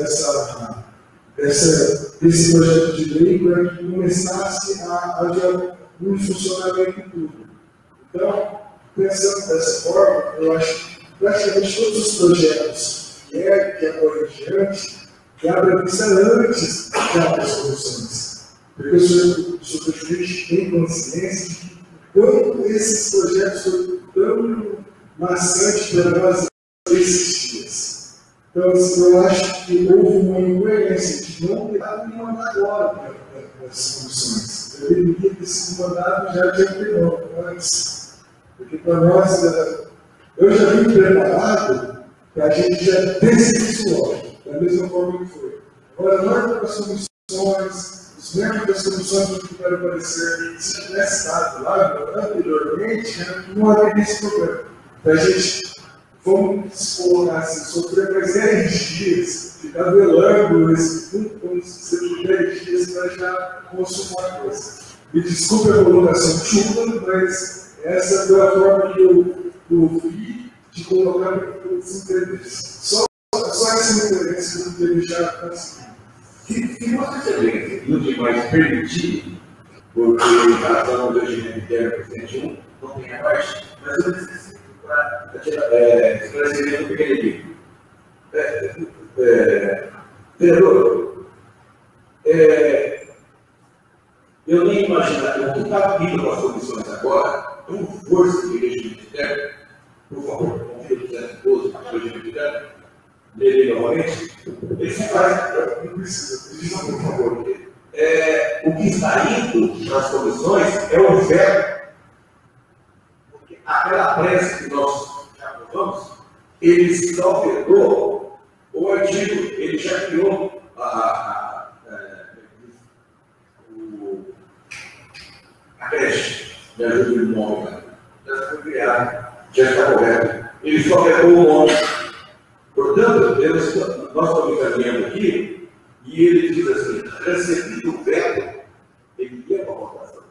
desse projeto de lei para que começasse a haver um funcionamento tudo. Então, pensando dessa forma, eu acho que praticamente todos os projetos que agora em diante, que abrem vista antes de abrir as soluções. Porque o senhor presidente tem consciência de que quanto esses projetos foram tão maçantes para nós esses dias. Então, eu acho que houve uma incoerência de não ter dado nenhuma agora para as soluções. Eu deveria ter sido mandado já de antemão, antes. Porque para nós, eu já vim preparado para a gente já ter isso logo, da mesma forma que foi. Agora, nós das comissões, os membros das comissões que querem aparecer, se tivesse estado lá anteriormente, não haveria esse problema. Então, a gente, vamos colocar assim, sofrer mais 10 dias, ficar velando como se 10 dias para já consumar a coisa. Me desculpe a colocação chuva, mas essa foi a forma que eu vi de colocar os entrevistas. Só essa incoerência que eu teve já conseguido. Se você também não te mais permitir, porque em razão do regime interno presidente 1, não tem a parte, mas eu necessito para esclarecimento pequenininho. Vereador, eu nem imaginaria o que está vindo com as comissões agora, com força de regime interno, por favor, confia do Zé Esposo, do regime interno, nele novamente, ele se faz, não precisa, por favor, o que está indo para as comissões é o veto. Porque aquela pressa que nós já aprovamos, ele se alterou o artigo, ele já criou a creche de ajuda do nome, já foi criado, já está correto. Ele só alterou o nome. Portanto, nós estamos caminhando aqui e ele diz assim: recebido o veto, ele ia para a votação.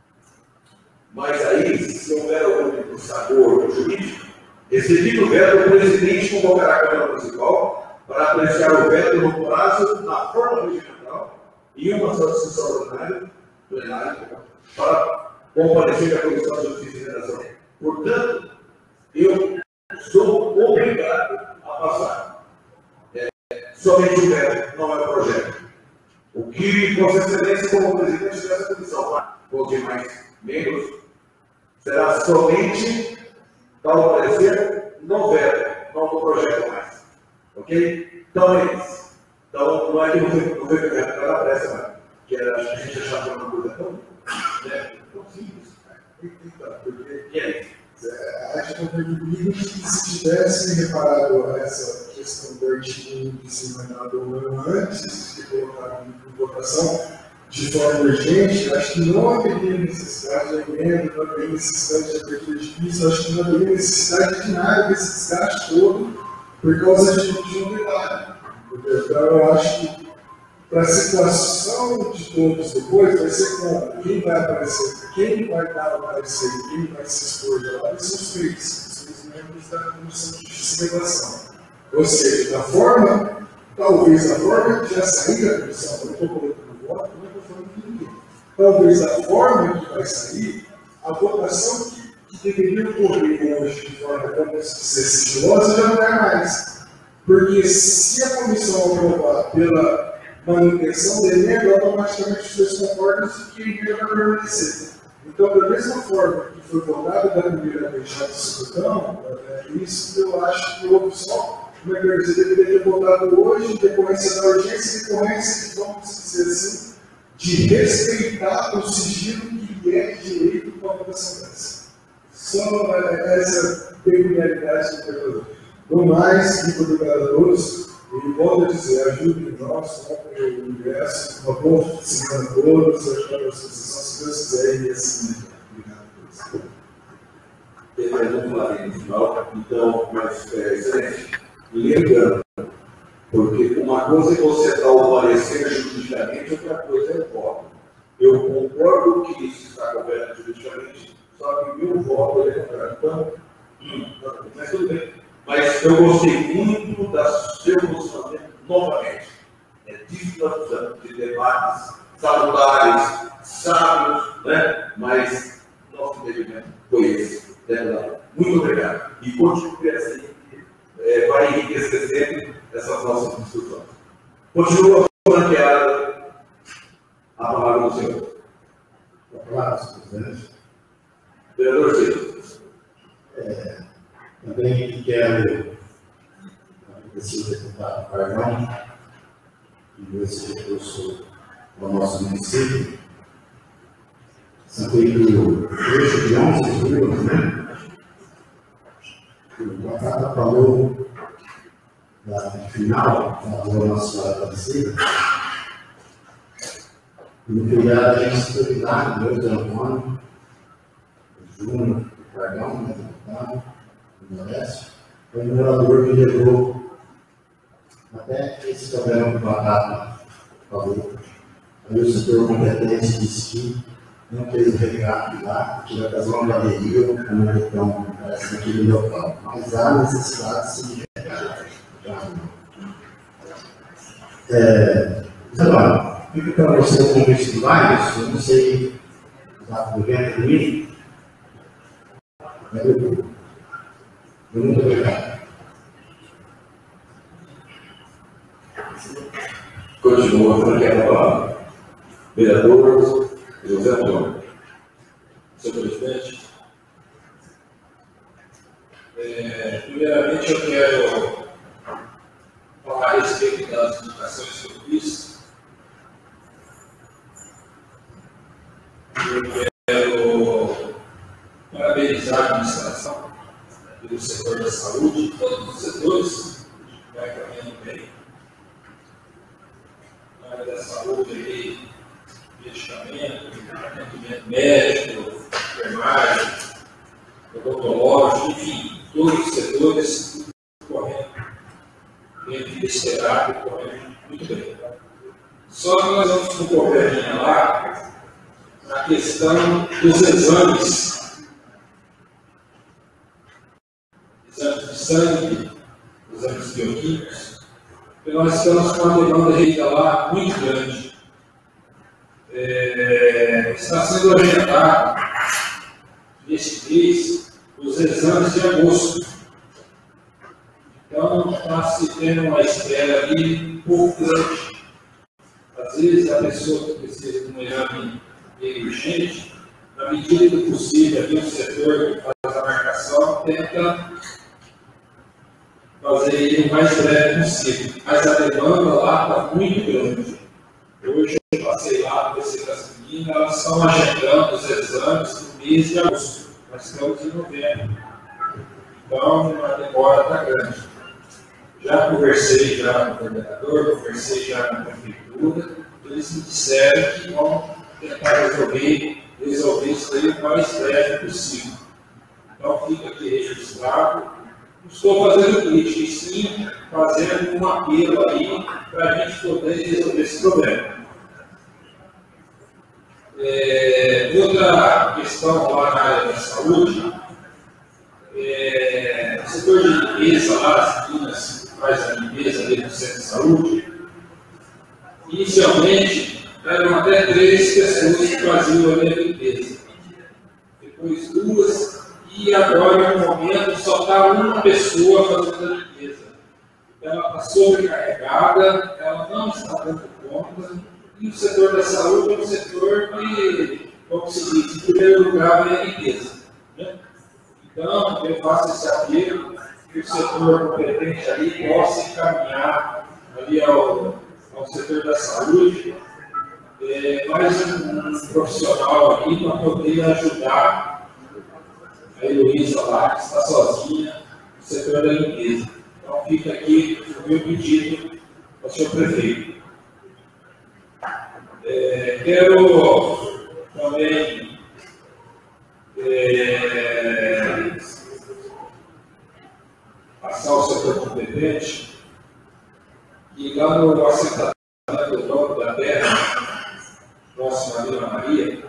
Mas aí, se houver algum sabor jurídico, recebido o veto, o presidente convocará a Câmara Municipal para apreciar o veto no prazo, na forma regimental, e uma só discussão ordinária, plenária, para comparecer à Comissão de Justiça e Redação. Portanto, eu sou obrigado a passar. Somente o veto, não é o projeto. O que, Vossa Excelência, como presidente dessa comissão, com os demais membros, será somente para o parecer no veto, não no projeto mais. Ok? Então é isso. Então, não é que não foi pegado pela pressa, mas que a gente achava uma coisa tão simples. Porque é isso. Acho que eu percebi que se tivesse reparado essa questão do artigo de ser mandado um ano antes de colocar em votação de forma urgente, acho que não haveria necessidade de emenda, não haveria necessidade de abertura de pista, acho que não haveria necessidade de nada desse desgaste todo por causa de um detalhe. Então, eu acho que para a situação de todos depois, vai ser como? Quem vai aparecer? Quem vai dar o parecer? Quem vai se expor de lá? São os três membros da Comissão de Justiça e Redação. Ou seja, talvez a forma de já sair da comissão, eu estou colocando voto, não estou falando de ninguém. Talvez a forma que vai sair, a votação que deveria ocorrer hoje de forma tão sigilosa já não é mais. Porque se a comissão aprovar pela manutenção da emenda, automaticamente os dois concordam que a emenda vai permanecer. Então, da mesma forma que foi votado da primeira vez já do Cidadão, isso eu acho que houve só, como é que eu deveria ter votado hoje, em decorrência da urgência, em decorrência de, vamos dizer assim, de respeitar o sigilo que é direito com a votação dessa. Só essa peculiaridade que eu no mais, muito obrigado a todos. E volto a dizer, ajude nós, o universo, uma boa semana a todos, ajudar a associação, se Deus quiser, e assim. Obrigado a todos. Vamos lá no final, então, mas excelente. Lembrando, porque uma coisa é você dar o parecer juridicamente, outra coisa é o voto. Eu concordo que isso está coberto juridicamente, só que meu voto é contrário. Então, mas tudo bem. Mas eu gostei muito do seu posicionamento novamente. Disso que nós precisamos, de debates salutares, sábios, né? Mas nosso entendimento foi esse. Muito obrigado. E continue assim, vai enriquecer sempre essas nossas discussões. Continua franqueada a palavra do Senhor. A palavra, senhor presidente. Vereador Silva. Também quero agradecer ao deputado Carvão, e esse recurso ao nosso município. São feito trecho de 11 ruas, né? O Batata falou da final da Rua Nossa Senhora Aparecida. E no feriado a gente se teve lá, no Antônio, o Júnior, o Carvão, né? Deputado. Foi um morador que levou até esse problema de batata, por favor. Aí o setor competente disse que não fez o recado lá, que vai fazer uma galeria, então parece naquele local. Mas há necessidade sim de recado. Agora, fica para você o convite de vários, eu não sei está do vento comigo. Muito obrigado. Continua franqueada a palavra. Vereador José Antônio. Senhor presidente, primeiramente eu quero falar a respeito das indicações que eu fiz. Eu quero parabenizar a administração do setor da saúde, todos os setores, vai caminhando bem. Na área da saúde, aí, medicamento, atendimento médico, enfermagem, odontológico, enfim, todos os setores correndo dentro desse cenário, correndo muito bem. Só que nós vamos concorrer lá na questão dos exames de sangue, exames bioquímicos, porque nós estamos com uma demanda ainda lá muito grande. Está sendo agendado neste mês os exames de agosto. Então, está se tendo uma espera ali um pouco grande. Às vezes, a pessoa que precisa de um exame urgente, na medida do possível, aqui o setor que faz a marcação tenta fazer ele o mais breve possível. Mas a demanda lá está muito grande. Hoje eu passei lá, conversei com as meninas, elas estão agendando os exames no mês de agosto. Nós estamos em novembro. Então, a demora está grande. Já conversei com o coordenador, conversei já com a prefeitura, eles me disseram que vão tentar resolver isso aí o mais breve possível. Então, fica aqui registrado. Não estou fazendo crítica, e sim fazendo um apelo aí para a gente poder resolver esse problema. Outra questão lá na área da saúde, o setor de limpeza lá, as meninas que fazem a limpeza dentro do centro de saúde, inicialmente eram até 3 pessoas que faziam a limpeza, depois 2, e agora, no momento, só está uma pessoa fazendo a limpeza. Ela está sobrecarregada, ela não está dando conta, e o setor da saúde é um setor que como se diz, em primeiro lugar, é a riqueza. Né? Então, eu faço esse apelo que o setor competente ali possa encaminhar ali ao setor da saúde mais um profissional aqui para poder ajudar a Heloísa lá, que está sozinha no setor da limpeza. Então, fica aqui o meu pedido ao senhor prefeito. Quero também passar ao setor competente e lá no assentamento do Dono da Terra, próximo à Vila Maria,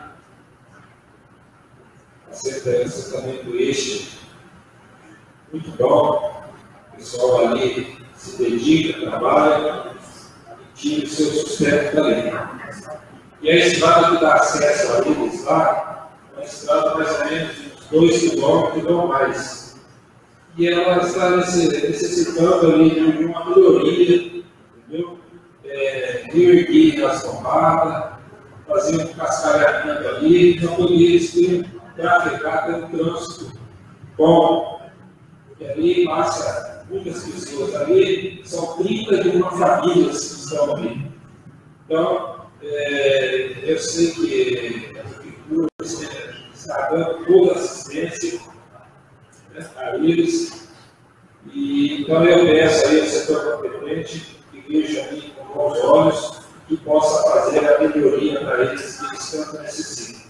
assentamento este, muito bom, o pessoal ali se dedica, trabalha e tira o seu sustento dali. E a estrada que dá acesso a eles lá, é uma estrada mais ou menos de uns 2 quilômetros ou mais. E ela está necessitando ali de uma melhoria, entendeu? Reerguer as tomadas, fazer um cascalhamento ali, para poder eles trafegar, ter um trânsito bom. E ali passa muitas pessoas ali, são 31 famílias que estão ali. Então, eu sei que a prefeitura está dando toda a assistência, né, a eles, e então eu peço aí ao setor competente que veja ali com bons olhos e possa fazer a melhoria para eles que eles tanto necessitam.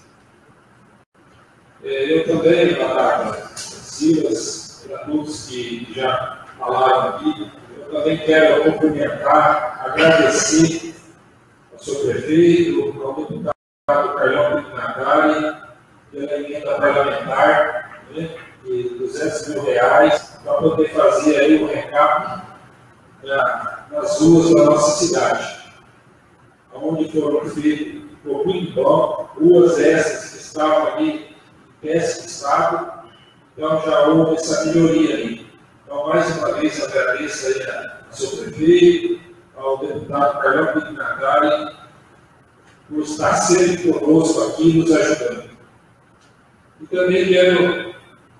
Eu também, Batata, Silas, para todos que já falaram aqui, eu também quero cumprimentar, agradecer ao senhor prefeito, ao deputado Carlão Pignatari, pela emenda parlamentar, né, de R$200 mil para poder fazer aí o recap nas ruas da nossa cidade, onde foram feitas, ficou muito bom, ruas essas que estavam ali em péssimo estado, então já houve essa melhoria ali. Então, mais uma vez, agradeço aí ao seu prefeito, ao deputado Carlão Pignatari, por estar sempre conosco aqui, nos ajudando. E também quero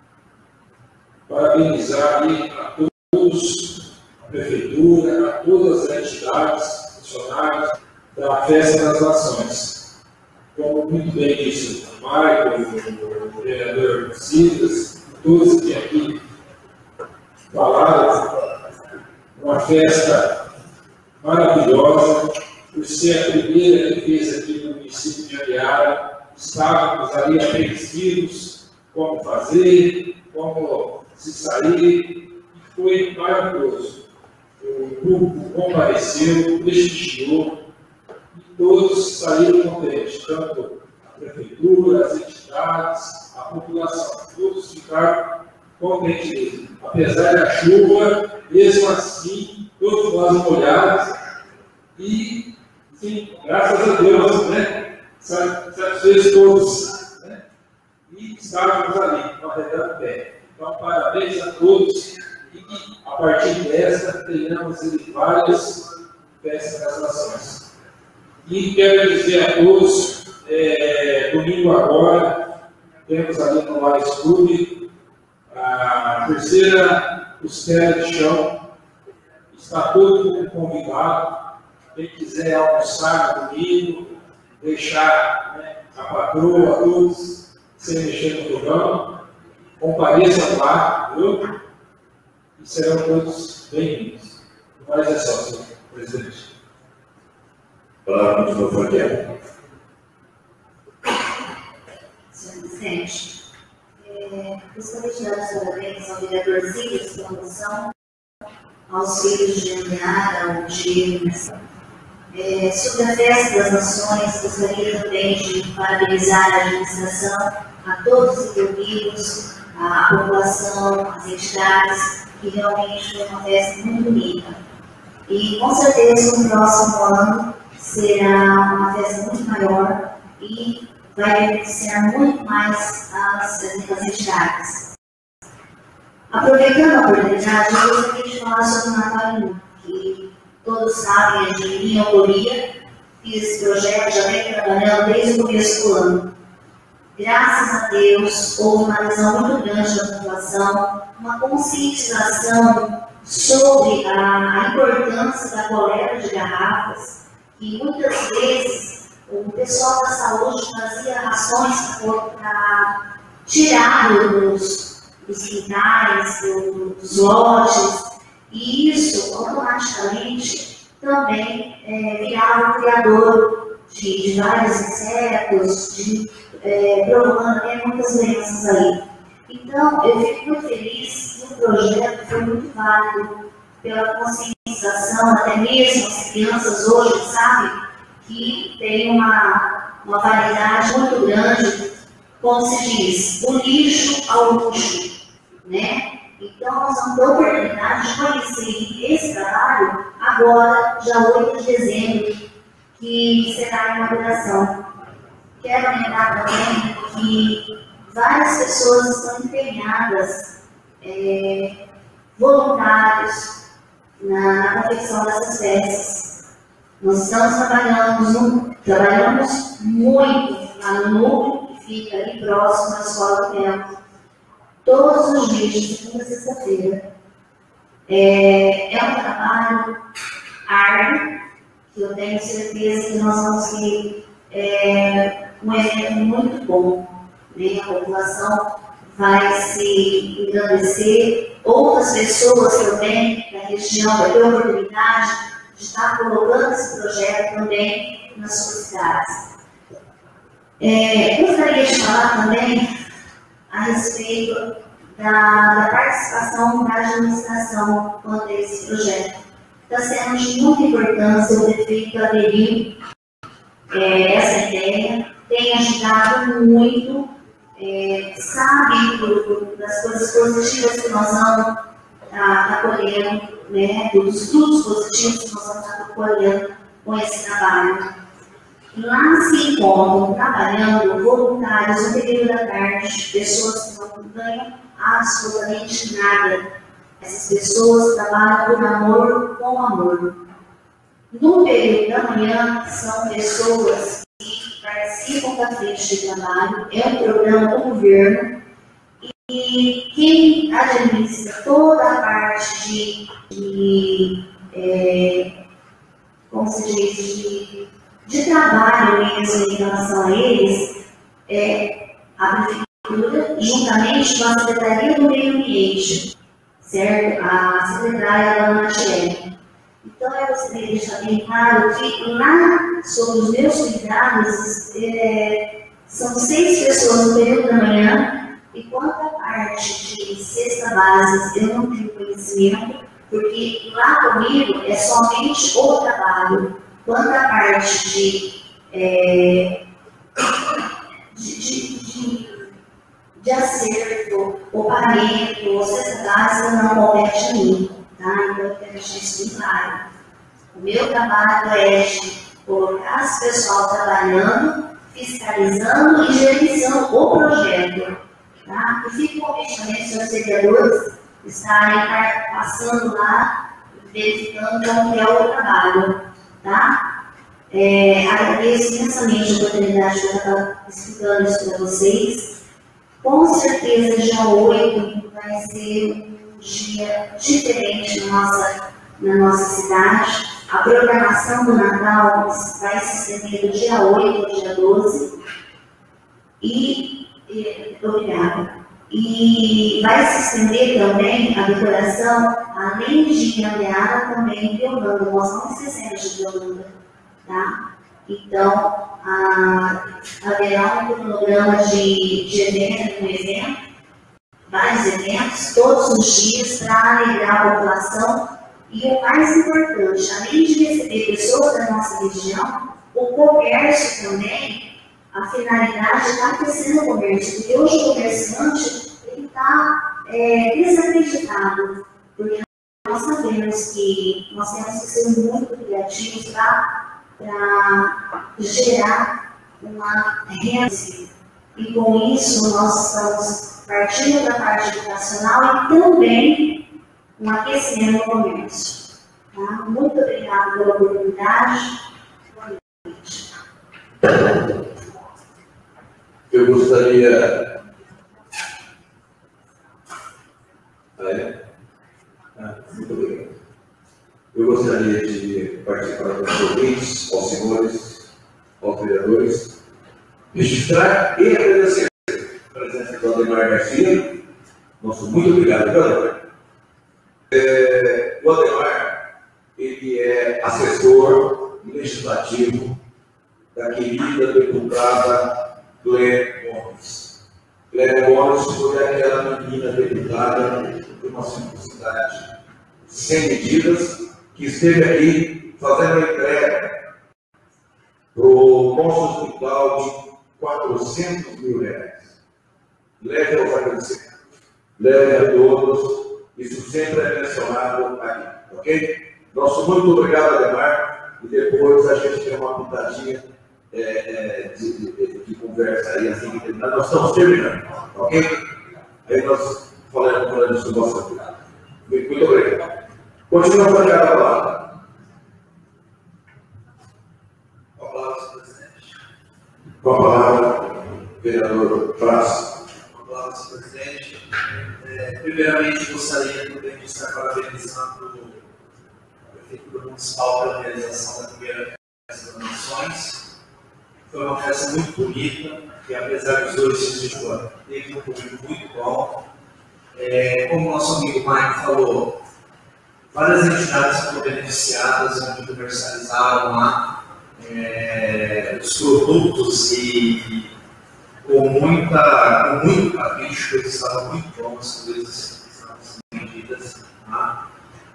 parabenizar aí a todos, a prefeitura, a todas as entidades, funcionários da Festa das Nações. Como muito bem disse o Michael, o vereador Silas, todos que aqui falaram, uma festa maravilhosa, por ser a primeira que fez aqui no município de Areara. Estávamos ali apreensivos, como fazer, como se sair, e foi maravilhoso. O público compareceu, prestigiou, e todos saíram contentes, tanto a prefeitura, as entidades, a população, todos ficaram contentes. Apesar da chuva, mesmo assim, todos nós molhados, e, sim, graças a Deus, né? Satisfez todos, né? E estávamos ali, carregando pé. Então, parabéns a todos e que, a partir desta, tenhamos várias festas das nações. E quero dizer a todos, domingo agora, temos ali no Lares Clube a terceira costela de chão. Está todo mundo convidado. Quem quiser almoçar no domingo, deixar, né, a patroa, todos, sem mexer no fogão, compareçam lá, viu? E serão todos bem-vindos. Mas é só, senhor presidente. Palavra para o senhor Fabiano. Senhor presidente, gostaria de dar os parabéns ao vereador Silas pela moção, aos filhos de Andara, ao Diego, sobre a Festa das Nações, gostaria também de parabenizar a administração, a todos os envolvidos, a população, as entidades, que realmente foi uma festa muito bonita. E com certeza no próximo ano será uma festa muito maior e vai beneficiar muito mais as entidades. Aproveitando a oportunidade, eu gostaria de falar sobre o Natal, que todos sabem, é de minha autoria, fiz esse projeto, já venho trabalhando desde o começo do ano. graças a Deus, houve uma adesão muito grande da população, uma conscientização sobre a importância da coleta de garrafas, e muitas vezes o pessoal da saúde fazia rações para tirar dos quintais, dos lotes, e isso automaticamente também virava um criador de vários insetos, provocando até muitas doenças aí. Então, eu fico muito feliz que o projeto foi muito válido pela conscientização, até mesmo as crianças hoje sabem que tem uma variedade muito grande, como se diz, do lixo ao luxo, né? Então, nós vamos ter a oportunidade de conhecer esse trabalho agora, dia 8 de dezembro, que será a inauguração. Quero lembrar também que várias pessoas estão empenhadas, voluntários, na confecção dessas peças. Nós estamos trabalhamos muito lá no núcleo, que fica ali próximo da Escola do Tempo, todos os dias, de segunda a sexta-feira. É um trabalho árduo, que eu tenho certeza que nós vamos ter um evento muito bom. Né? A população vai se engrandecer, outras pessoas também da região vai ter a oportunidade de estar colocando esse projeto também nas suas cidades. Gostaria de falar também a respeito da participação da administração quanto a esse projeto. Está sendo de muita importância o prefeito aderir essa ideia, tem ajudado muito, sabe das coisas positivas que nós vamos estar colhendo, né, dos frutos positivos que nós vamos estar colhendo com esse trabalho. Lá se encontram trabalhando voluntários no período da tarde, pessoas que não ganham absolutamente nada. Essas pessoas trabalham por amor com amor. No período da manhã, são pessoas que participam da frente de trabalho, é um programa do governo, e quem administra toda a parte como se diz, de trabalho mesmo em relação a eles, é a prefeitura, juntamente com a Secretaria do Meio Ambiente, certo? A secretária Ana Thierry. Então, eu gostaria de deixar bem claro que lá sobre os meus cuidados, são 6 pessoas no período da manhã, e quanto à parte de cesta básica, eu não tenho conhecimento, porque lá comigo é somente o trabalho. Quanto à parte de acerto, o pagamento, ou cesta básica, não compete a mim. Tá? Então, eu quero deixar isso bem claro. O meu trabalho é de colocar esse pessoal trabalhando, fiscalizando e gerenciando o projeto. Tá? E fico convite também, senhores vereadores, estarem passando lá, verificando como é o trabalho. Tá? Agradeço imensamente a oportunidade de eu estar explicando isso para vocês. Com certeza, dia 8 vai ser um dia diferente na nossa cidade. A programação do Natal vai se estender do dia 8 ao dia 12. Obrigada. E vai se estender também a decoração, além de Gambiara, também Violanda. Nós não esquecemos de Violanda. Tá? Então, haverá um cronograma de evento, vários eventos, todos os dias, para alegrar a população. E o mais importante, além de receber pessoas da nossa região, o comércio também, a finalidade está crescendo o comércio, porque hoje o comerciante está desacreditado, porque nós sabemos que nós temos que ser muito criativos para gerar uma renda. E com isso nós estamos partindo da parte educacional e também um aquecimento do comércio. Tá? Muito obrigada pela oportunidade. Boa noite. Eu gostaria. Muito obrigado. Eu gostaria de participar dos ouvintes, aos senhores, aos vereadores, registrar e agradecer a presença do Ademar Garcia. Nosso muito obrigado, vereador. O Ademar, ele é assessor legislativo da querida deputada Cléia Gomes. Cléia Gomes foi aquela menina deputada de uma simplicidade sem medidas, que esteve aqui fazendo a entrega para o nosso hospital de 400 mil reais. Leve aos agradecimentos, leve a todos, isso sempre é mencionado aqui, ok? Nosso muito obrigado, Ademar, e depois a gente tem uma pitadinha de conversa aí, assim que terminar. Nós estamos terminando, ok? Aí nós falamos sobre o nosso obrigado. Muito obrigado. Continuamos a ligar a palavra. Com a palavra, senhor presidente. Com a palavra, vereador Praz. Com a palavra, senhor presidente. Primeiramente, gostaria também de estar parabenizando a Prefeitura Municipal pela realização da primeira festa das Nações. Foi uma festa muito bonita, e apesar dos dois dias de ano, teve um público muito bom. Como o nosso amigo Maicon falou, várias entidades foram beneficiadas, onde comercializaram lá os produtos e com muito capricho, eles estavam muito bons, as coisas estavam sendo vendidas. Tá?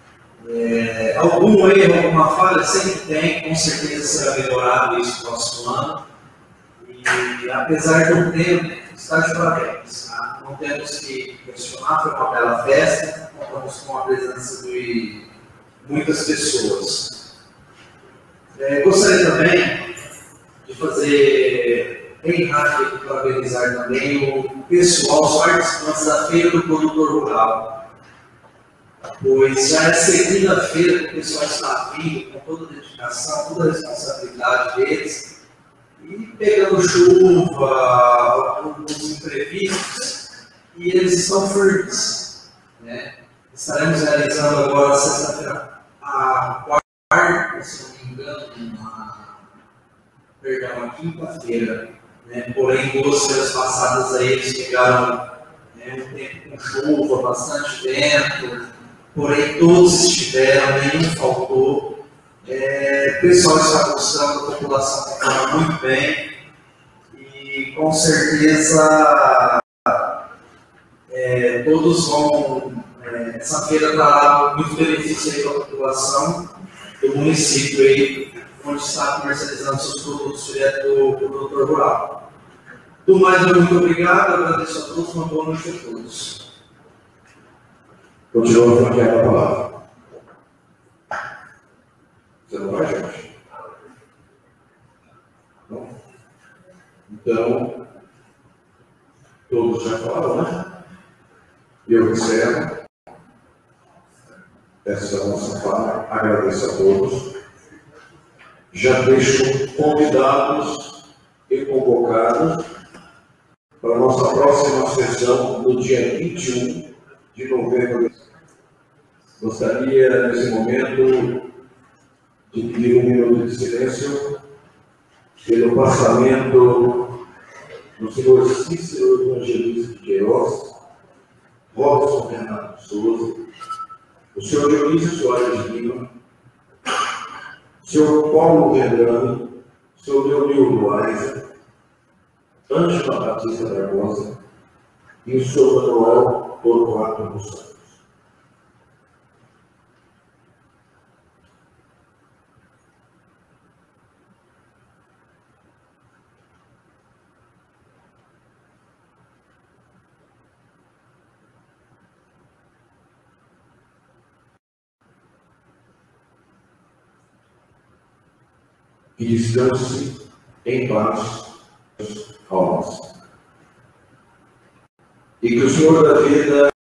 Algum erro, alguma falha sempre tem, com certeza será melhorado isso no próximo ano. E apesar do tempo, está de parabéns. Tá? Não temos que questionar, foi uma bela festa, contamos com a presença de muitas pessoas. Gostaria também de fazer bem rápido e parabenizar também o pessoal, os participantes da Feira do Produtor Rural. Pois já é segunda-feira que o pessoal está vindo com toda a dedicação, toda a responsabilidade deles. E pegando chuva, alguns imprevistos, e eles estão firmes. Né? Estaremos realizando agora, sexta-feira, a quarta, se não me engano, a quinta-feira. Né? Porém, 2 feiras passadas aí, eles pegaram um tempo com chuva, bastante vento, porém todos estiveram, nenhum faltou. O pessoal está gostando, a população está falando muito bem e com certeza todos vão. Essa feira trará muito benefício para a população do município aí, onde está comercializando seus produtos direto do produtor rural. Do mais, muito obrigado, agradeço a todos, uma boa noite a todos. Continuamos aqui a palavra. Você não vai, Jorge? Não? Então, todos já falaram, né? E eu encerro essa nossa fala, agradeço a todos. Já deixo convidados e convocados para a nossa próxima sessão no dia 21 de novembro. Gostaria, nesse momento, de pedir 1 minuto de silêncio pelo passamento do senhor Cícero Evangelista de Queiroz, Robson Renato Souza, o senhor Dionísio Soares Lima, o senhor Paulo Redrano, o senhor Leonildo Aiza, Ângela Batista Barbosa e o senhor Manuel Torquato dos Santos. Que descanse em paz almas. E que o Senhor da vida